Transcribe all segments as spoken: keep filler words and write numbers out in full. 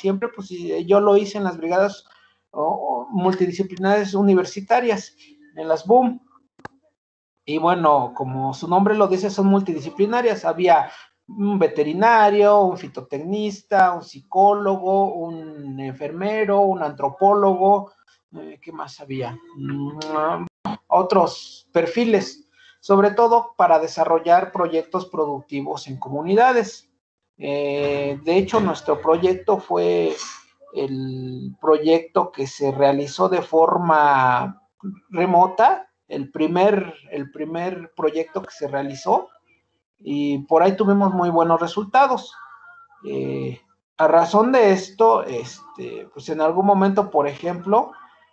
siempre, pues yo lo hice en las brigadas oh, multidisciplinares universitarias, en las B U M. Y bueno, como su nombre lo dice, son multidisciplinarias. Había un veterinario, un fitotecnista, un psicólogo, un enfermero, un antropólogo, eh, ¿qué más había? Mm, otros perfiles, sobre todo para desarrollar proyectos productivos en comunidades. Eh, de hecho, nuestro proyecto fue el proyecto que se realizó de forma remota, el primer, el primer proyecto que se realizó, y por ahí tuvimos muy buenos resultados. Eh, a razón de esto, este, pues en algún momento, por ejemplo,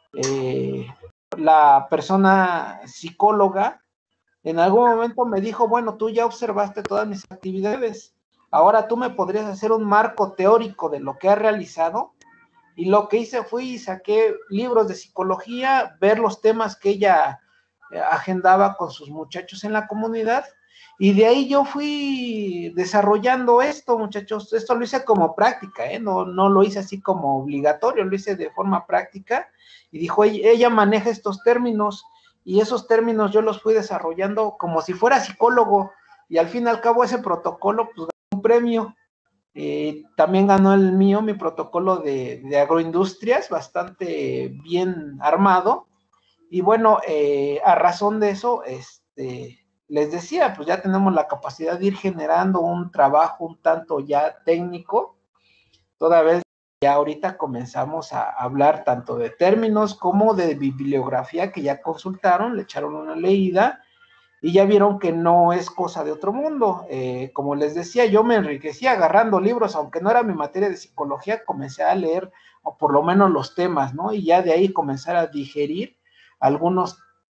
eh, la persona psicóloga en algún momento me dijo, bueno, tú ya observaste todas mis actividades, ahora tú me podrías hacer un marco teórico de lo que has realizado. Y lo que hice fue y saqué libros de psicología, ver los temas que ella agendaba con sus muchachos en la comunidad, y de ahí yo fui desarrollando esto, muchachos. Esto lo hice como práctica, ¿eh? no, no lo hice así como obligatorio, lo hice de forma práctica, y dijo, ella maneja estos términos, y esos términos yo los fui desarrollando como si fuera psicólogo, y al fin y al cabo ese protocolo, pues, ganó un premio. Eh, también ganó el mío, mi protocolo de, de agroindustrias, bastante bien armado. Y bueno, eh, a razón de eso, este, les decía, pues ya tenemos la capacidad de ir generando un trabajo un tanto ya técnico, toda vez ya ahorita comenzamos a hablar tanto de términos como de bibliografía que ya consultaron, le echaron una leída, y ya vieron que no es cosa de otro mundo. Eh, como les decía, yo me enriquecí agarrando libros, aunque no era mi materia de psicología, comencé a leer, o por lo menos los temas, ¿no? Y ya de ahí comenzar a digerir algunos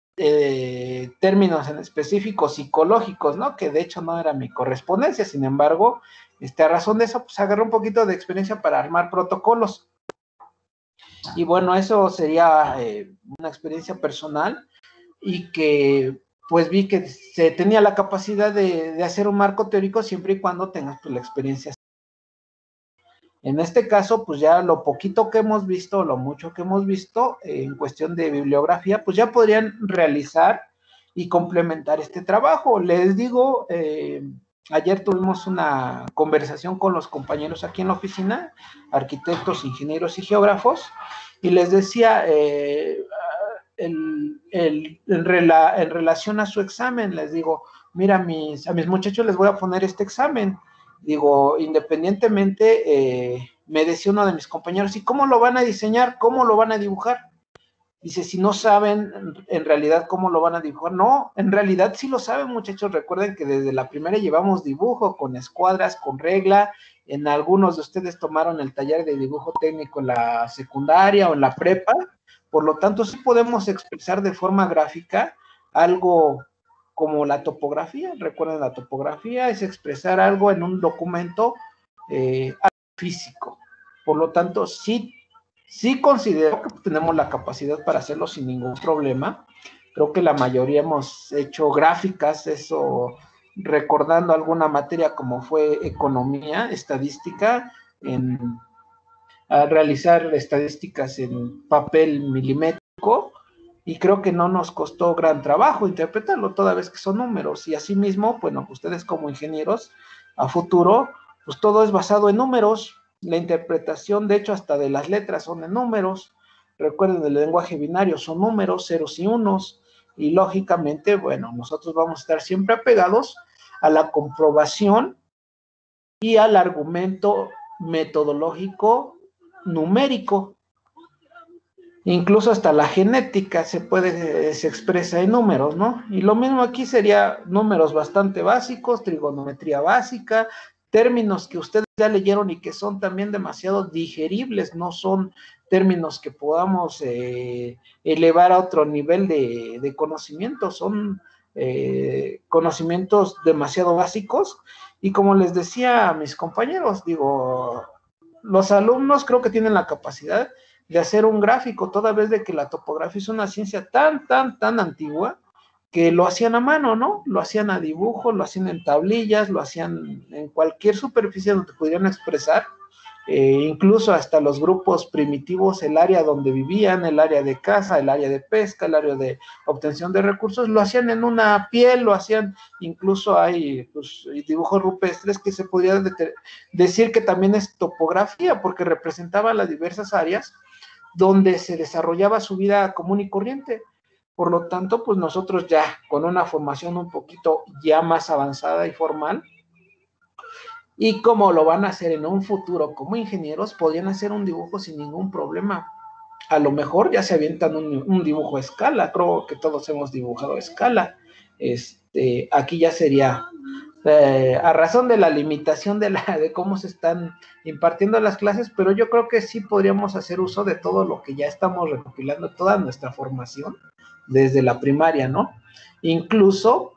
eh, términos en específico psicológicos, ¿no? Que de hecho no era mi correspondencia, sin embargo, este, a razón de eso, pues agarré un poquito de experiencia para armar protocolos. Y bueno, eso sería eh, una experiencia personal, y que pues vi que se tenía la capacidad de, de hacer un marco teórico siempre y cuando tengas pues, la experiencia. En este caso, pues ya lo poquito que hemos visto, lo mucho que hemos visto eh, en cuestión de bibliografía, pues ya podrían realizar y complementar este trabajo. Les digo, eh, ayer tuvimos una conversación con los compañeros aquí en la oficina, arquitectos, ingenieros y geógrafos, y les decía, eh, el, el, en, rela, en relación a su examen, les digo, mira, mis, a mis muchachos les voy a poner este examen. Digo, independientemente, eh, me decía uno de mis compañeros, ¿y cómo lo van a diseñar? ¿Cómo lo van a dibujar? Dice, si no saben en realidad cómo lo van a dibujar. No, en realidad sí lo saben, muchachos. Recuerden que desde la primera llevamos dibujo con escuadras, con regla. En algunos de ustedes tomaron el taller de dibujo técnico en la secundaria o en la prepa. Por lo tanto, sí podemos expresar de forma gráfica algo como la topografía. Recuerden, la topografía es expresar algo en un documento eh, físico. Por lo tanto, sí, sí considero que tenemos la capacidad para hacerlo sin ningún problema. Creo que la mayoría hemos hecho gráficas, eso recordando alguna materia como fue economía, estadística, en a realizar estadísticas en papel milimétrico, y creo que no nos costó gran trabajo interpretarlo, toda vez que son números. Y asimismo, bueno, ustedes como ingenieros a futuro, pues todo es basado en números. La interpretación, de hecho, hasta de las letras son en números. Recuerden, el lenguaje binario son números, ceros y unos, y lógicamente, bueno, nosotros vamos a estar siempre apegados a la comprobación y al argumento metodológico numérico. Incluso hasta la genética se puede, se expresa en números, ¿no? Y lo mismo aquí sería números bastante básicos, trigonometría básica, términos que ustedes ya leyeron y que son también demasiado digeribles, no son términos que podamos eh, elevar a otro nivel de, de conocimiento, son eh, conocimientos demasiado básicos. Y como les decía a mis compañeros, digo, los alumnos creo que tienen la capacidad de hacer un gráfico, toda vez de que la topografía es una ciencia tan, tan, tan antigua, que lo hacían a mano, ¿no? Lo hacían a dibujo, lo hacían en tablillas, lo hacían en cualquier superficie donde pudieran expresar, eh, incluso hasta los grupos primitivos, el área donde vivían, el área de caza, el área de pesca, el área de obtención de recursos, lo hacían en una piel, lo hacían, incluso hay pues, dibujos rupestres que se podría de decir que también es topografía, porque representaba las diversas áreas donde se desarrollaba su vida común y corriente. Por lo tanto, pues nosotros ya con una formación un poquito ya más avanzada y formal, y como lo van a hacer en un futuro como ingenieros, podrían hacer un dibujo sin ningún problema. A lo mejor ya se avientan un, un dibujo a escala, creo que todos hemos dibujado a escala. Este, aquí ya sería eh, a razón de la limitación de, la, de cómo se están impartiendo las clases, pero yo creo que sí podríamos hacer uso de todo lo que ya estamos recopilando, toda nuestra formación desde la primaria, ¿no? Incluso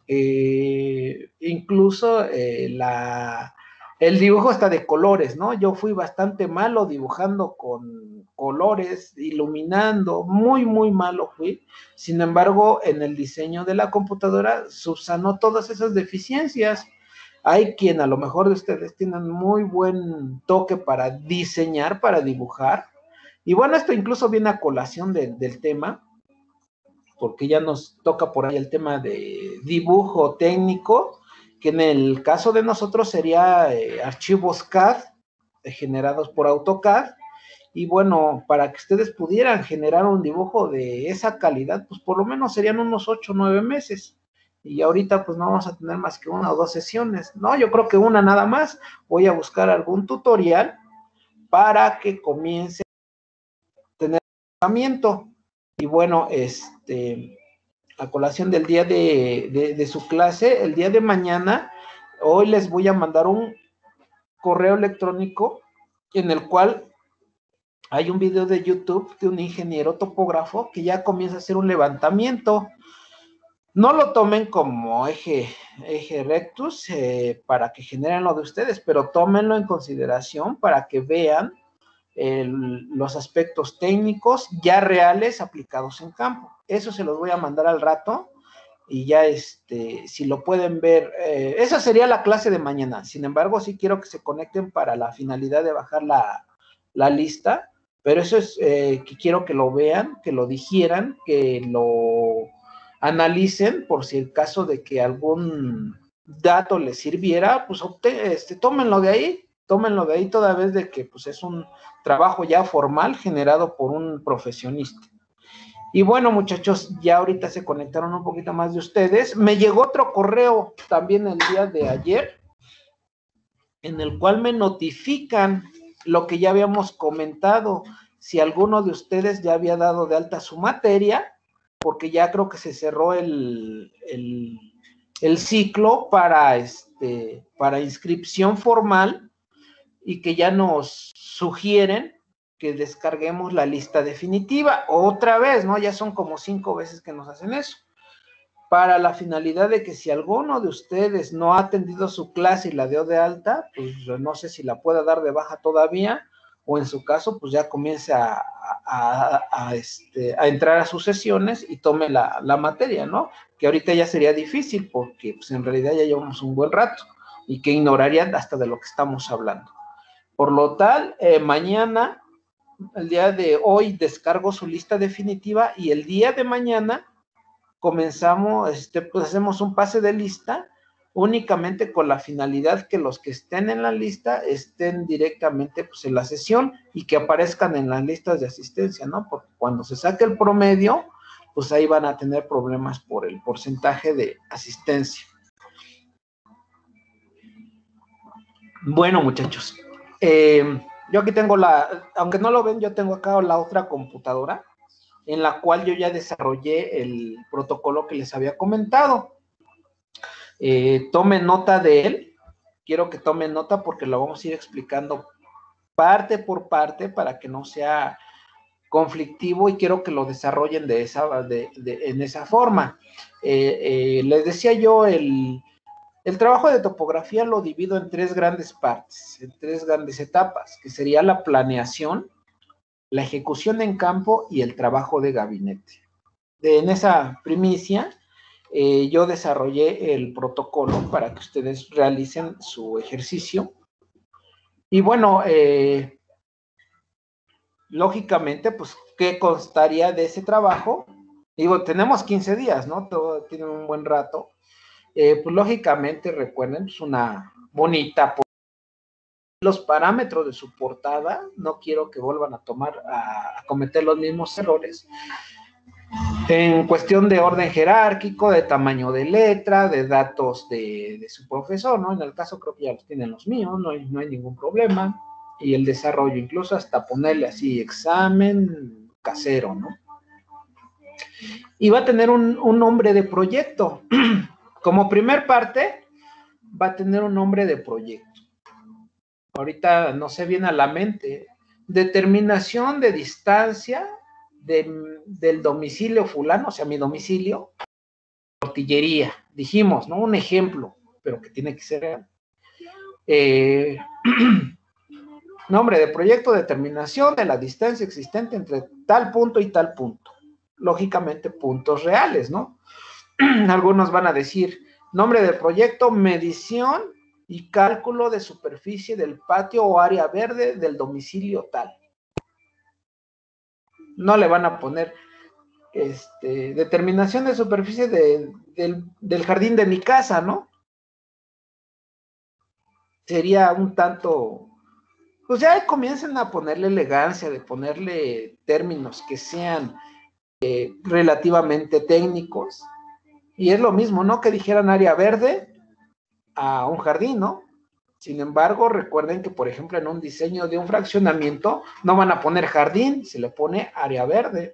eh, incluso eh, la, el dibujo está de colores, ¿no? Yo fui bastante malo dibujando con colores, iluminando, muy, muy malo fui. Sin embargo, en el diseño de la computadora subsanó todas esas deficiencias. Hay quien a lo mejor de ustedes tienen muy buen toque para diseñar, para dibujar. Y bueno, esto incluso viene a colación de, del tema, porque ya nos toca por ahí el tema de dibujo técnico, que en el caso de nosotros sería eh, archivos C A D eh, generados por AutoCAD, y bueno, para que ustedes pudieran generar un dibujo de esa calidad, pues por lo menos serían unos ocho o nueve meses, y ahorita pues no vamos a tener más que una o dos sesiones, no, yo creo que una nada más. Voy a buscar algún tutorial para que comience a tener tratamiento. Y bueno, este, a colación del día de, de, de su clase, el día de mañana, hoy les voy a mandar un correo electrónico en el cual hay un video de YouTube de un ingeniero topógrafo que ya comienza a hacer un levantamiento. No lo tomen como eje, eje rectus eh, para que generen lo de ustedes, pero tómenlo en consideración para que vean El, los aspectos técnicos ya reales aplicados en campo. Eso se los voy a mandar al rato y ya este, si lo pueden ver, eh, esa sería la clase de mañana. Sin embargo, sí quiero que se conecten para la finalidad de bajar la, la lista, pero eso es eh, que quiero que lo vean, que lo digieran, que lo analicen por si el caso de que algún dato les sirviera, pues obte, este, tómenlo de ahí, tómenlo de ahí toda vez de que pues es un trabajo ya formal generado por un profesionista. Y bueno, muchachos, ya ahorita se conectaron un poquito más de ustedes. Me llegó otro correo también el día de ayer, en el cual me notifican lo que ya habíamos comentado, si alguno de ustedes ya había dado de alta su materia, porque ya creo que se cerró el, el, el ciclo para, este, para inscripción formal, y que ya nos sugieren que descarguemos la lista definitiva otra vez, ¿no? Ya son como cinco veces que nos hacen eso, para la finalidad de que si alguno de ustedes no ha atendido su clase y la dio de alta, pues no sé si la pueda dar de baja todavía, o en su caso, pues ya comience a, a, a, a, este, a entrar a sus sesiones y tome la, la materia, ¿no? Que ahorita ya sería difícil, porque pues en realidad ya llevamos un buen rato, y que ignorarían hasta de lo que estamos hablando. Por lo tal, eh, mañana, el día de hoy, descargo su lista definitiva, y el día de mañana comenzamos, este, pues hacemos un pase de lista, únicamente con la finalidad que los que estén en la lista estén directamente pues, en la sesión, y que aparezcan en las listas de asistencia, ¿no? Porque cuando se saque el promedio, pues ahí van a tener problemas por el porcentaje de asistencia. Bueno, muchachos, eh, yo aquí tengo la, aunque no lo ven, yo tengo acá la otra computadora en la cual yo ya desarrollé el protocolo que les había comentado. Eh, tomen nota de él, quiero que tomen nota porque lo vamos a ir explicando parte por parte para que no sea conflictivo, y quiero que lo desarrollen de esa, de, de, en esa forma. Eh, eh, les decía yo, el, el trabajo de topografía lo divido en tres grandes partes, en tres grandes etapas, que sería la planeación, la ejecución en campo y el trabajo de gabinete. De, en esa primicia, eh, yo desarrollé el protocolo para que ustedes realicen su ejercicio Y bueno, eh, lógicamente, pues, ¿qué constaría de ese trabajo? Digo, tenemos quince días, ¿no? Todo tiene un buen rato. Eh, pues, lógicamente, recuerden, es una bonita... Los parámetros de su portada, no quiero que vuelvan a tomar, a, a cometer los mismos errores. En cuestión de orden jerárquico, de tamaño de letra, de datos de, de su profesor, ¿no? En el caso creo que ya los tienen los míos, no hay, no hay ningún problema. Y el desarrollo, incluso hasta ponerle así, examen casero, ¿no? Y va a tener un, un nombre de proyecto. Como primer parte, va a tener un nombre de proyecto. Ahorita no se viene a la mente. Determinación de distancia de, del domicilio fulano, o sea, mi domicilio, tortillería, dijimos, ¿no? Un ejemplo, pero que tiene que ser real. Eh, nombre de proyecto, determinación de la distancia existente entre tal punto y tal punto. Lógicamente, puntos reales, ¿no? Algunos van a decir, nombre del proyecto, medición y cálculo de superficie del patio o área verde del domicilio tal. No le van a poner este, determinación de superficie de, del, del jardín de mi casa, ¿no? Sería un tanto, pues ya comiencen a ponerle elegancia, de ponerle términos que sean eh, relativamente técnicos. Y es lo mismo, ¿no? Que dijeran área verde a un jardín, ¿no? Sin embargo, recuerden que, por ejemplo, en un diseño de un fraccionamiento, no van a poner jardín, se le pone área verde.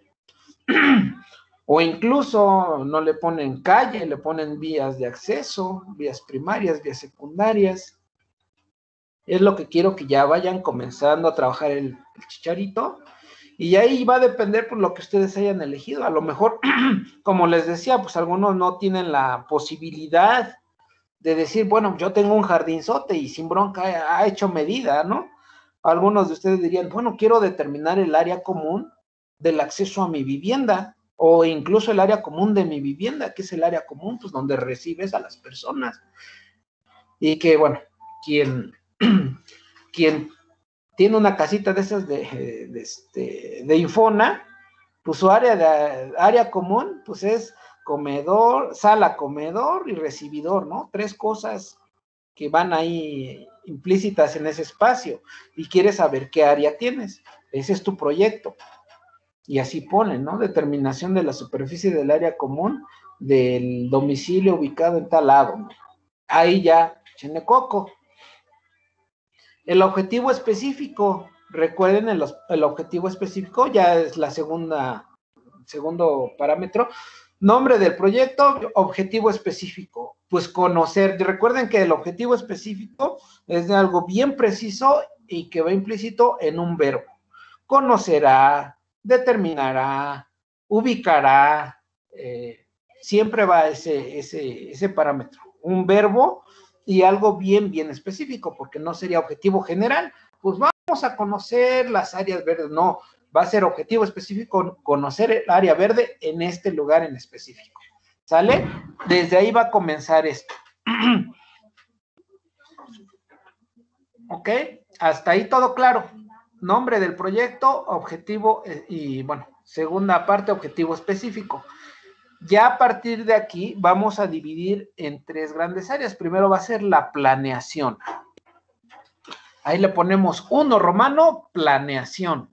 O incluso no le ponen calle, le ponen vías de acceso, vías primarias, vías secundarias. Es lo que quiero que ya vayan comenzando a trabajar el, el chicharito. Y ahí va a depender por lo que ustedes hayan elegido. A lo mejor, como les decía, pues algunos no tienen la posibilidad de decir, bueno, yo tengo un jardinzote y sin bronca ha hecho medida, ¿no? Algunos de ustedes dirían, bueno, quiero determinar el área común del acceso a mi vivienda o incluso el área común de mi vivienda, que es el área común, pues donde recibes a las personas. Y que, bueno, quien, quien tiene una casita de esas de, de, este, de Infona, pues su área, de, área común, pues es comedor, sala, comedor y recibidor, ¿no? Tres cosas que van ahí implícitas en ese espacio y quieres saber qué área tienes. Ese es tu proyecto. Y así ponen, ¿no? Determinación de la superficie del área común del domicilio ubicado en tal lado, ¿no? Ahí ya, chenecoco. El objetivo específico, recuerden, el, el objetivo específico ya es la segunda, segundo parámetro. Nombre del proyecto, objetivo específico. Pues conocer, recuerden que el objetivo específico es de algo bien preciso y que va implícito en un verbo. Conocerá, determinará, ubicará, eh, siempre va ese, ese, ese parámetro. Un verbo y algo bien, bien específico, porque no sería objetivo general. Pues vamos a conocer las áreas verdes, no, va a ser objetivo específico conocer el área verde en este lugar en específico. ¿Sale? Desde ahí va a comenzar esto. ¿Ok? Hasta ahí todo claro. Nombre del proyecto, objetivo y, bueno, segunda parte, objetivo específico. Ya a partir de aquí vamos a dividir en tres grandes áreas. Primero va a ser la planeación. Ahí le ponemos uno romano, planeación.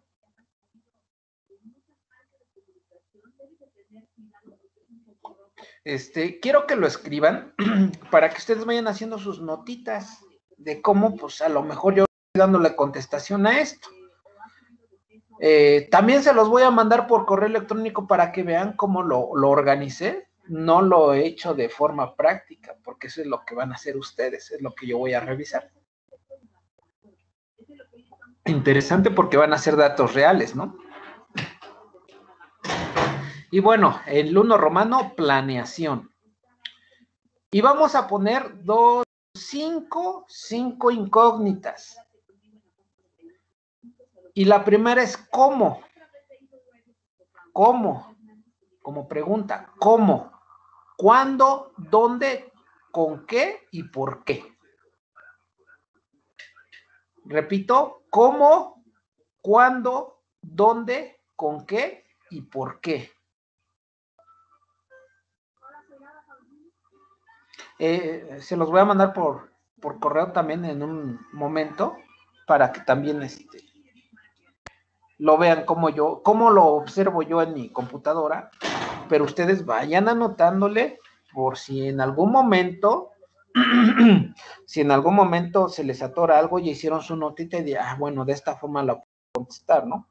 Este, quiero que lo escriban para que ustedes vayan haciendo sus notitas de cómo, pues a lo mejor yo estoy dándole contestación a esto. Eh, también se los voy a mandar por correo electrónico para que vean cómo lo, lo organicé. No lo he hecho de forma práctica, porque eso es lo que van a hacer ustedes, es lo que yo voy a revisar. Interesante porque van a ser datos reales, ¿no? Y bueno, el uno romano, planeación. Y vamos a poner dos, cinco, cinco incógnitas. Y la primera es ¿cómo? ¿Cómo? Como pregunta, ¿cómo? ¿Cuándo? ¿Dónde? ¿Con qué? ¿Y por qué? Repito, cómo, cuándo, dónde, con qué y por qué. Eh, se los voy a mandar por, por correo también en un momento para que también este, lo vean como yo, cómo lo observo yo en mi computadora, pero ustedes vayan anotándole por si en algún momento, si en algún momento se les atora algo y hicieron su notita y de, ah, bueno, de esta forma la puedo contestar, ¿no?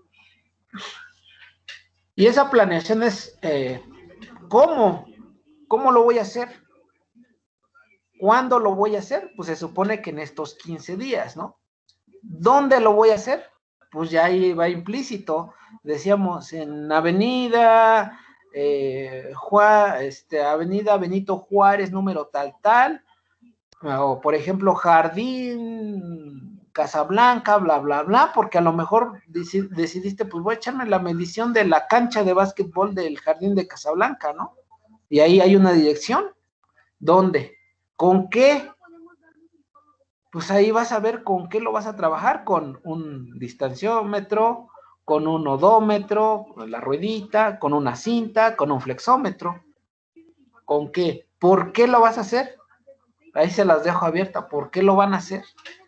Y esa planeación es, eh, ¿cómo? ¿Cómo lo voy a hacer? ¿Cuándo lo voy a hacer? Pues se supone que en estos quince días, ¿no? ¿Dónde lo voy a hacer? Pues ya ahí va implícito. Decíamos en Avenida, eh, Juá, este, Avenida Benito Juárez, número tal, tal, o por ejemplo, Jardín Casablanca, bla, bla, bla, porque a lo mejor decidiste, pues voy a echarme la medición de la cancha de básquetbol del Jardín de Casablanca, ¿no? Y ahí hay una dirección. ¿Dónde? ¿Con qué? Pues ahí vas a ver con qué lo vas a trabajar, con un distanciómetro, con un odómetro, con la ruedita, con una cinta, con un flexómetro. ¿Con qué? ¿Por qué lo vas a hacer? Ahí se las dejo abierta. ¿Por qué lo van a hacer?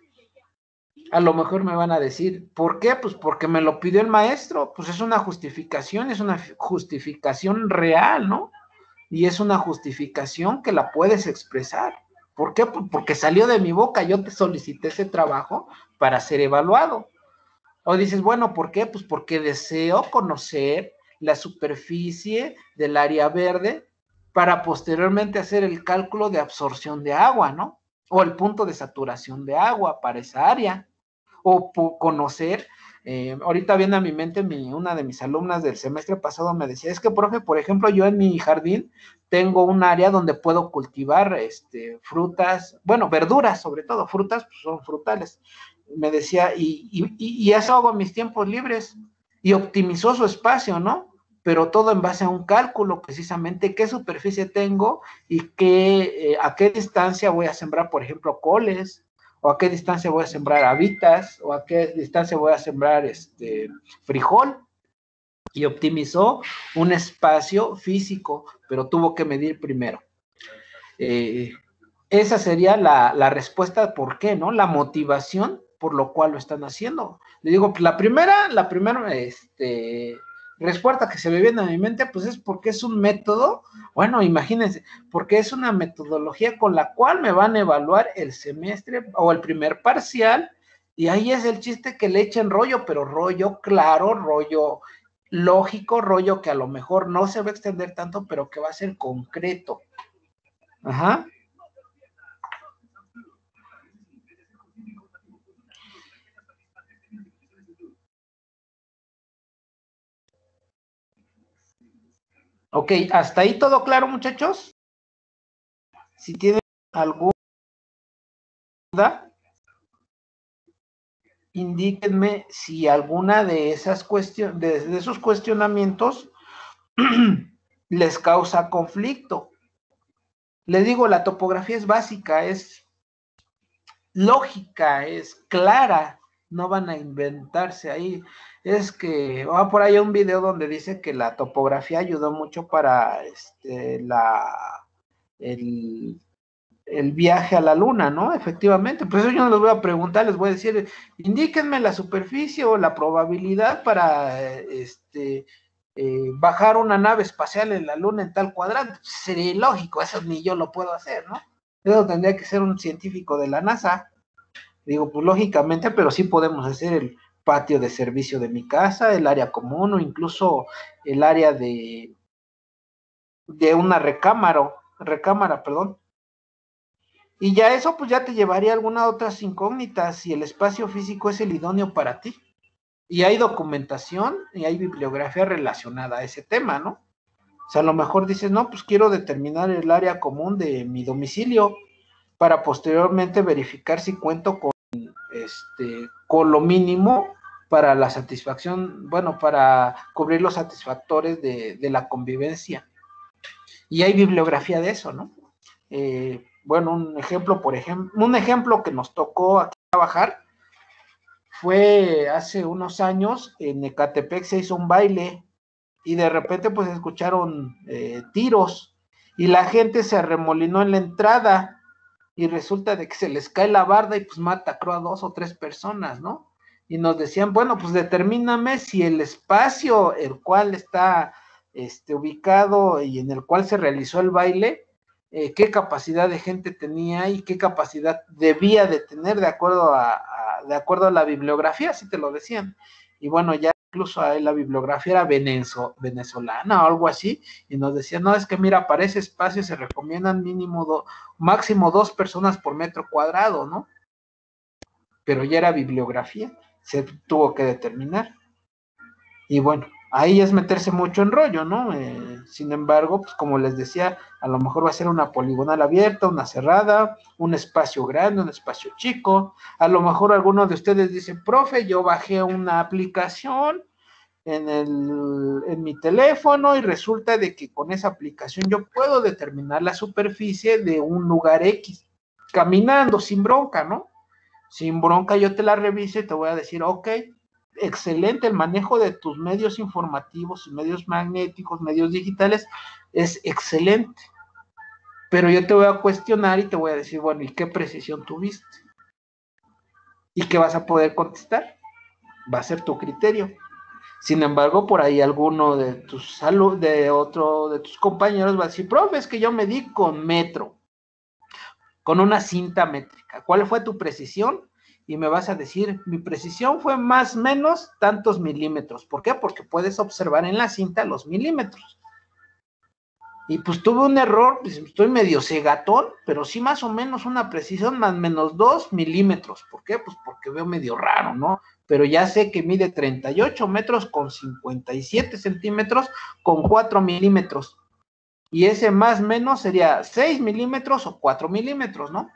A lo mejor me van a decir, ¿por qué? Pues porque me lo pidió el maestro. Pues es una justificación, es una justificación real, ¿no? Y es una justificación que la puedes expresar. ¿Por qué? Porque salió de mi boca, yo te solicité ese trabajo para ser evaluado. O dices, bueno, ¿por qué? Pues porque deseo conocer la superficie del área verde para posteriormente hacer el cálculo de absorción de agua, ¿no? O el punto de saturación de agua para esa área. O conocer, eh, ahorita viene a mi mente mi, una de mis alumnas del semestre pasado me decía, es que, profe, por ejemplo, yo en mi jardín tengo un área donde puedo cultivar este, frutas, bueno, verduras sobre todo, frutas pues son frutales. Me decía, y, y, y eso hago en mis tiempos libres. Y optimizó su espacio, ¿no? Pero todo en base a un cálculo, precisamente, qué superficie tengo y qué, eh, a qué distancia voy a sembrar, por ejemplo, coles, o a qué distancia voy a sembrar habitas, o a qué distancia voy a sembrar este frijol, y optimizó un espacio físico, pero tuvo que medir primero. Eh, esa sería la, la respuesta, ¿por qué? ¿No? La motivación por lo cual lo están haciendo. Le digo, pues la primera, la primera, este, respuesta que se me viene a mi mente, pues es porque es un método, bueno, imagínense, porque es una metodología con la cual me van a evaluar el semestre o el primer parcial, y ahí es el chiste que le echen rollo, pero rollo claro, rollo lógico, rollo que a lo mejor no se va a extender tanto, pero que va a ser concreto. Ajá. Ok, hasta ahí todo claro, muchachos. Si tienen alguna duda, indíquenme si alguna de esas cuestiones, de, de esos cuestionamientos les causa conflicto. Les digo, la topografía es básica, es lógica, es clara, no van a inventarse ahí. Es que va ah, por ahí un video donde dice que la topografía ayudó mucho para este, la, el, el viaje a la luna, ¿no? Efectivamente, pues eso yo no les voy a preguntar, les voy a decir, indíquenme la superficie o la probabilidad para este, eh, bajar una nave espacial en la luna en tal cuadrante. Pues sería ilógico, eso ni yo lo puedo hacer, ¿no? Eso tendría que ser un científico de la NASA. Digo, pues lógicamente, pero sí podemos hacer el patio de servicio de mi casa, el área común o incluso el área de, de una recámara, recámara, perdón. Y ya eso pues ya te llevaría a algunas otras incógnitas si el espacio físico es el idóneo para ti. Y hay documentación y hay bibliografía relacionada a ese tema, ¿no? O sea, a lo mejor dices, no, pues quiero determinar el área común de mi domicilio para posteriormente verificar si cuento con, este, con lo mínimo para la satisfacción, bueno, para cubrir los satisfactores de, de la convivencia. Y hay bibliografía de eso, ¿no? Eh, bueno, un ejemplo, por ejemplo, un ejemplo que nos tocó aquí trabajar, fue hace unos años, en Ecatepec se hizo un baile y de repente pues escucharon eh, tiros y la gente se arremolinó en la entrada y resulta de que se les cae la barda y pues mata creo a dos o tres personas, ¿no? Y nos decían, bueno, pues determíname si el espacio el cual está este, ubicado y en el cual se realizó el baile, eh, qué capacidad de gente tenía y qué capacidad debía de tener de acuerdo a, a, de acuerdo a la bibliografía, así te lo decían. Y bueno, ya incluso ahí la bibliografía era venezo, venezolana o algo así, y nos decían, no, es que mira, para ese espacio se recomiendan mínimo, do, máximo dos personas por metro cuadrado, ¿no? Pero ya era bibliografía, se tuvo que determinar. Y bueno, ahí es meterse mucho en rollo, ¿no? Eh, sin embargo, pues como les decía, a lo mejor va a ser una poligonal abierta, una cerrada, un espacio grande, un espacio chico. A lo mejor alguno de ustedes dice, profe, yo bajé una aplicación en, el, en mi teléfono y resulta de que con esa aplicación yo puedo determinar la superficie de un lugar X, caminando, sin bronca, ¿no? Sin bronca yo te la reviso y te voy a decir, ok, excelente, el manejo de tus medios informativos, medios magnéticos, medios digitales, es excelente. Pero yo te voy a cuestionar y te voy a decir, bueno, ¿y qué precisión tuviste? ¿Y qué vas a poder contestar? Va a ser tu criterio. Sin embargo, por ahí alguno de tus salud, de otro de tus compañeros va a decir, profe, es que yo medí con metro, con una cinta métrica. ¿Cuál fue tu precisión? Y me vas a decir, mi precisión fue más o menos tantos milímetros. ¿Por qué? Porque puedes observar en la cinta los milímetros. Y pues tuve un error, pues estoy medio cegatón, pero sí más o menos una precisión más o menos dos milímetros. ¿Por qué? Pues porque veo medio raro, ¿no? Pero ya sé que mide treinta y ocho metros con cincuenta y siete centímetros con cuatro milímetros. Y ese más o menos sería seis milímetros o cuatro milímetros, ¿no?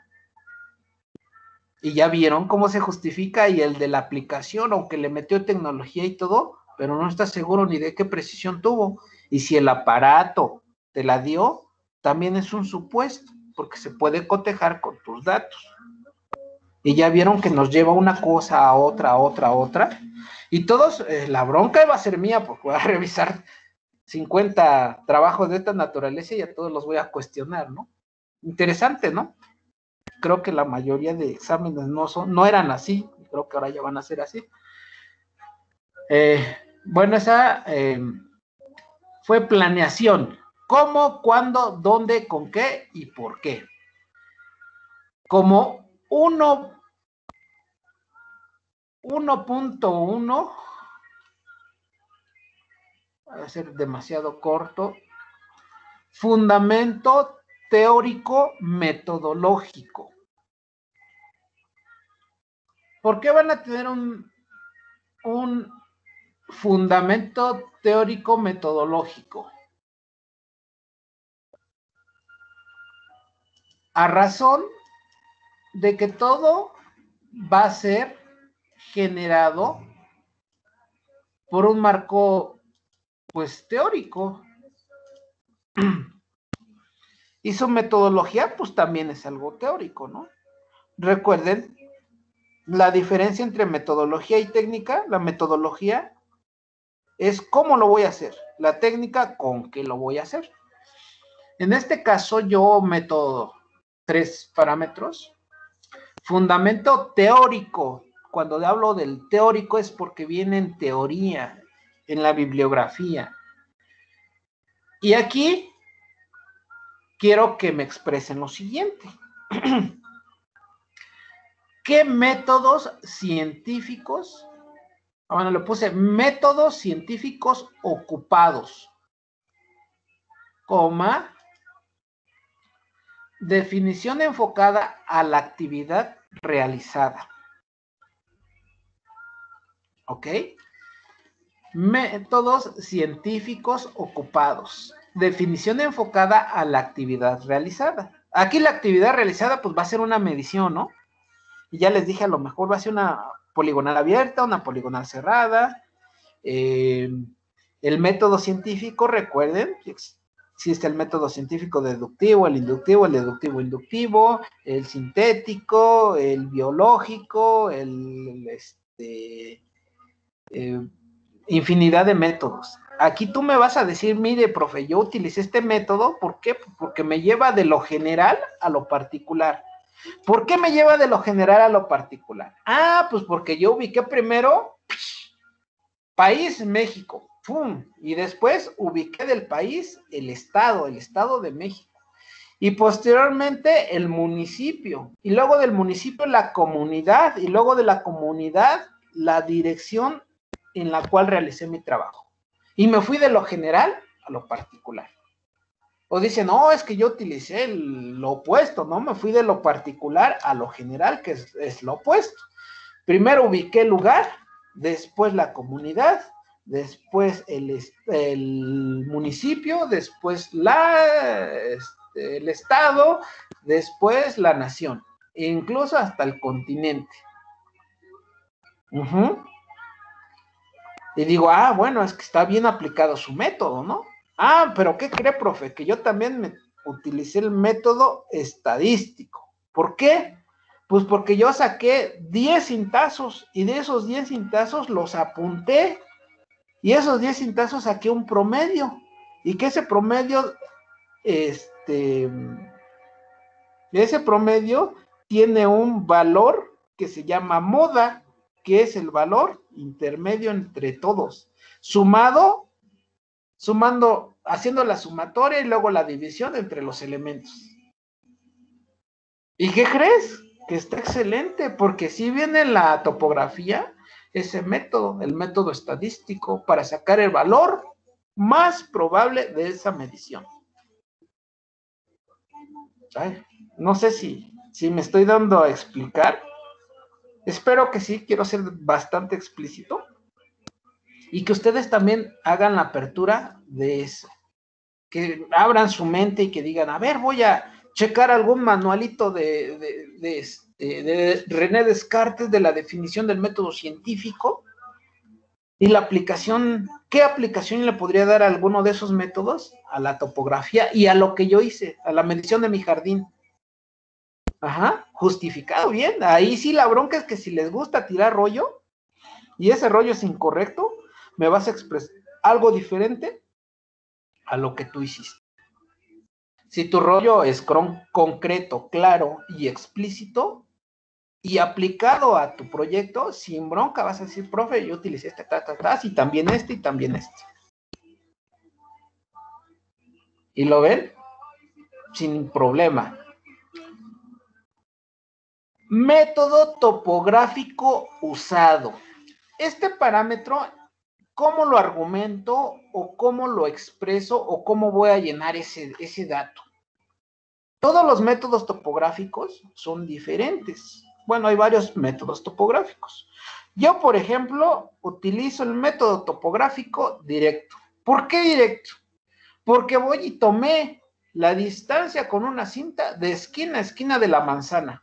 Y ya vieron cómo se justifica y el de la aplicación, aunque le metió tecnología y todo, pero no está seguro ni de qué precisión tuvo. Y si el aparato te la dio, también es un supuesto, porque se puede cotejar con tus datos. Y ya vieron que nos lleva una cosa a otra, a otra, a otra. Y todos, eh, la bronca va a ser mía, porque voy a revisar cincuenta trabajos de esta naturaleza y a todos los voy a cuestionar, ¿no? Interesante, ¿no? Creo que la mayoría de exámenes no, son, no eran así, creo que ahora ya van a ser así. Eh, bueno, esa eh, fue planeación. ¿Cómo, cuándo, dónde, con qué y por qué? Como uno punto uno, va a ser demasiado corto, fundamento teórico metodológico. ¿Por qué van a tener un, un fundamento teórico metodológico? A razón de que todo va a ser generado por un marco, pues, teórico. Y su metodología, pues, también es algo teórico, ¿no? Recuerden la diferencia entre metodología y técnica. La metodología es cómo lo voy a hacer. La técnica, con qué lo voy a hacer. En este caso, yo meto tres parámetros. Fundamento teórico. Cuando hablo del teórico es porque viene en teoría, en la bibliografía. Y aquí quiero que me expresen lo siguiente. ¿Qué métodos científicos? Bueno, le puse métodos científicos ocupados, coma, definición enfocada a la actividad realizada. ¿Ok? Métodos científicos ocupados. Definición enfocada a la actividad realizada. Aquí la actividad realizada pues va a ser una medición, ¿no? Y ya les dije, a lo mejor va a ser una poligonal abierta, una poligonal cerrada. Eh, el método científico, recuerden, existe el método científico deductivo, el inductivo, el deductivo inductivo, el sintético, el biológico, el, el este, eh, infinidad de métodos. Aquí tú me vas a decir, mire, profe, yo utilicé este método, ¿por qué? Porque me lleva de lo general a lo particular. ¿Por qué me lleva de lo general a lo particular? Ah, pues porque yo ubiqué primero país México, ¡pum! Y después ubiqué del país el estado, el estado de México. Y posteriormente el municipio. Y luego del municipio la comunidad. Y luego de la comunidad la dirección en la cual realicé mi trabajo. Y me fui de lo general a lo particular. O dicen, no, es que yo utilicé el, lo opuesto, ¿no? Me fui de lo particular a lo general, que es, es lo opuesto. Primero ubiqué el lugar, después la comunidad, después el, el municipio, después la, este, el estado, después la nación, e incluso hasta el continente. Uh-huh. Y digo, ah, bueno, es que está bien aplicado su método, ¿no? Ah, pero ¿qué cree, profe? Que yo también me utilicé el método estadístico. ¿Por qué? Pues porque yo saqué diez cintazos y de esos diez cintazos los apunté y esos diez cintazos saqué un promedio y que ese promedio, este, ese promedio tiene un valor que se llama moda, que es el valor intermedio entre todos, sumado, sumando, haciendo la sumatoria y luego la división entre los elementos. ¿Y qué crees? Que está excelente, porque si viene la topografía, ese método, el método estadístico, para sacar el valor más probable de esa medición. Ay, no sé si, si me estoy dando a explicar. Espero que sí, quiero ser bastante explícito. Y que ustedes también hagan la apertura de eso. Que abran su mente y que digan, a ver, voy a checar algún manualito de, de, de, de, de René Descartes de la definición del método científico y la aplicación, ¿qué aplicación le podría dar a alguno de esos métodos? A la topografía y a lo que yo hice, a la medición de mi jardín. Ajá, justificado, bien. Ahí sí la bronca es que si les gusta tirar rollo y ese rollo es incorrecto, me vas a expresar algo diferente a lo que tú hiciste. Si tu rollo es concreto, claro y explícito y aplicado a tu proyecto, sin bronca vas a decir, profe, yo utilicé este, ta, ta, ta, y también este, y también este. ¿Y lo ven? Sin problema. Método topográfico usado. Este parámetro, ¿cómo lo argumento o cómo lo expreso o cómo voy a llenar ese, ese dato? Todos los métodos topográficos son diferentes. Bueno, hay varios métodos topográficos. Yo, por ejemplo, utilizo el método topográfico directo. ¿Por qué directo? Porque voy y tomé la distancia con una cinta de esquina a esquina de la manzana.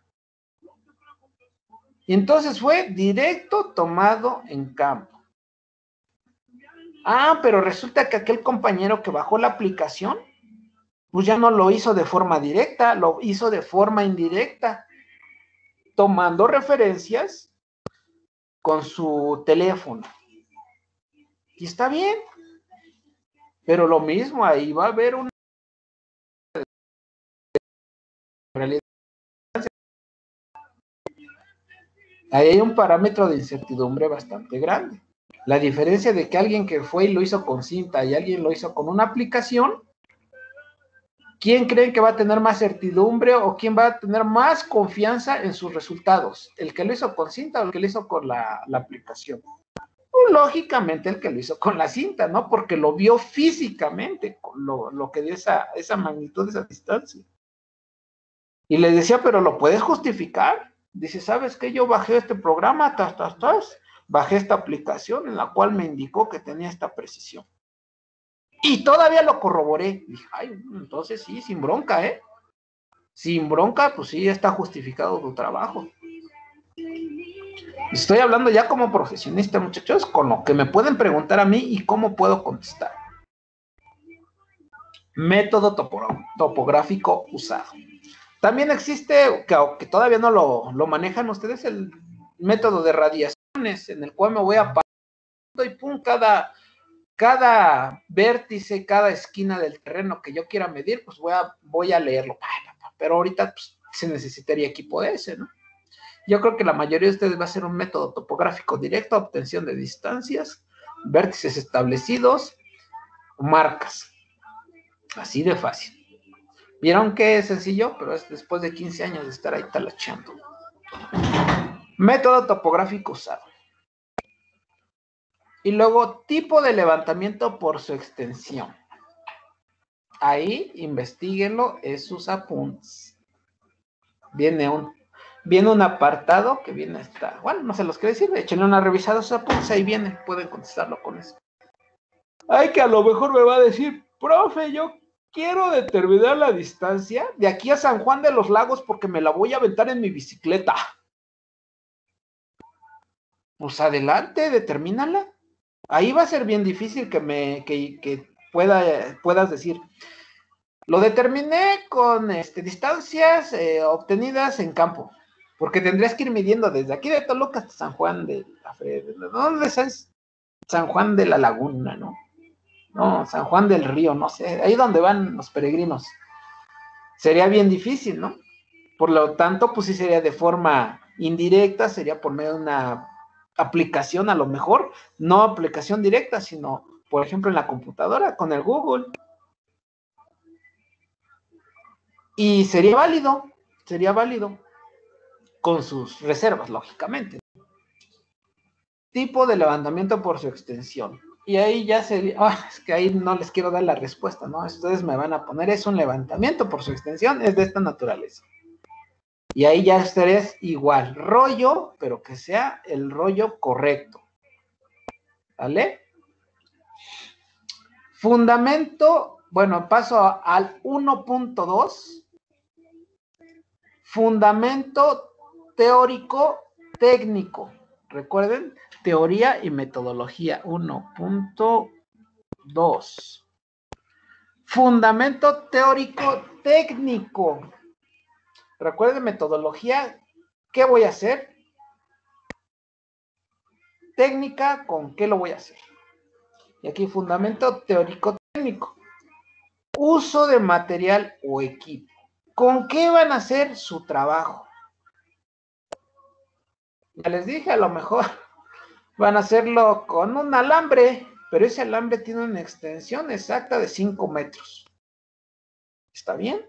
Y entonces fue directo tomado en campo. Ah, pero resulta que aquel compañero que bajó la aplicación, pues ya no lo hizo de forma directa, lo hizo de forma indirecta, tomando referencias con su teléfono. Y está bien, pero lo mismo, ahí va a haber una realidad. Ahí hay un parámetro de incertidumbre bastante grande. La diferencia de que alguien que fue y lo hizo con cinta y alguien lo hizo con una aplicación, ¿quién creen que va a tener más certidumbre o quién va a tener más confianza en sus resultados? ¿El que lo hizo con cinta o el que lo hizo con la, la aplicación? Pues, lógicamente el que lo hizo con la cinta, ¿no? Porque lo vio físicamente, lo, lo que dio esa, esa magnitud, esa distancia. Y le decía, pero ¿lo puedes justificar? Dice, ¿sabes qué? Yo bajé este programa, tas, tas, tas, bajé esta aplicación en la cual me indicó que tenía esta precisión. Y todavía lo corroboré. Dije, ay, entonces sí, sin bronca, ¿eh? Sin bronca, pues sí, está justificado tu trabajo. Estoy hablando ya como profesionista, muchachos, con lo que me pueden preguntar a mí y cómo puedo contestar. Método topográfico usado. También existe, que, que todavía no lo, lo manejan ustedes, el método de radiación secciones en el cual me voy a parar y pum, cada, cada vértice, cada esquina del terreno que yo quiera medir, pues voy a, voy a leerlo. Pero ahorita pues, se necesitaría equipo de ese, ¿no? Yo creo que la mayoría de ustedes va a ser un método topográfico directo, obtención de distancias, vértices establecidos, marcas. Así de fácil. ¿Vieron qué sencillo? Pero es después de quince años de estar ahí talachando. Método topográfico usado. Y luego, tipo de levantamiento por su extensión. Ahí, investiguenlo en sus apuntes. Viene un, viene un apartado que viene hasta, bueno, no se los quiero decir, échenle una revisada a sus apuntes, ahí viene, pueden contestarlo con eso. Ay, que a lo mejor me va a decir, profe, yo quiero determinar la distancia de aquí a San Juan de los Lagos porque me la voy a aventar en mi bicicleta. Pues adelante, determínala. Ahí va a ser bien difícil que me que, que pueda, puedas decir, lo determiné con este, distancias eh, obtenidas en campo, porque tendrías que ir midiendo desde aquí de Toluca hasta San Juan de la Fe, ¿dónde es? San Juan de la Laguna, ¿no? No, San Juan del Río, no sé, ahí donde van los peregrinos. Sería bien difícil, ¿no? Por lo tanto, pues sí sería de forma indirecta, sería por medio de una aplicación a lo mejor, no aplicación directa, sino, por ejemplo, en la computadora, con el Google. Y sería válido, sería válido, con sus reservas, lógicamente. Tipo de levantamiento por su extensión. Y ahí ya sería, oh, es que ahí no les quiero dar la respuesta, ¿no? Ustedes me van a poner, es un levantamiento por su extensión, es de esta naturaleza. Y ahí ya estarías igual, rollo, pero que sea el rollo correcto. ¿Vale? Fundamento, bueno, paso al uno punto dos. Fundamento teórico técnico. Recuerden, teoría y metodología uno punto dos. Fundamento teórico técnico. Recuerden, metodología, ¿qué voy a hacer? Técnica, ¿con qué lo voy a hacer? Y aquí fundamento teórico técnico. Uso de material o equipo. ¿Con qué van a hacer su trabajo? Ya les dije, a lo mejor van a hacerlo con un alambre, pero ese alambre tiene una extensión exacta de cinco metros. ¿Está bien?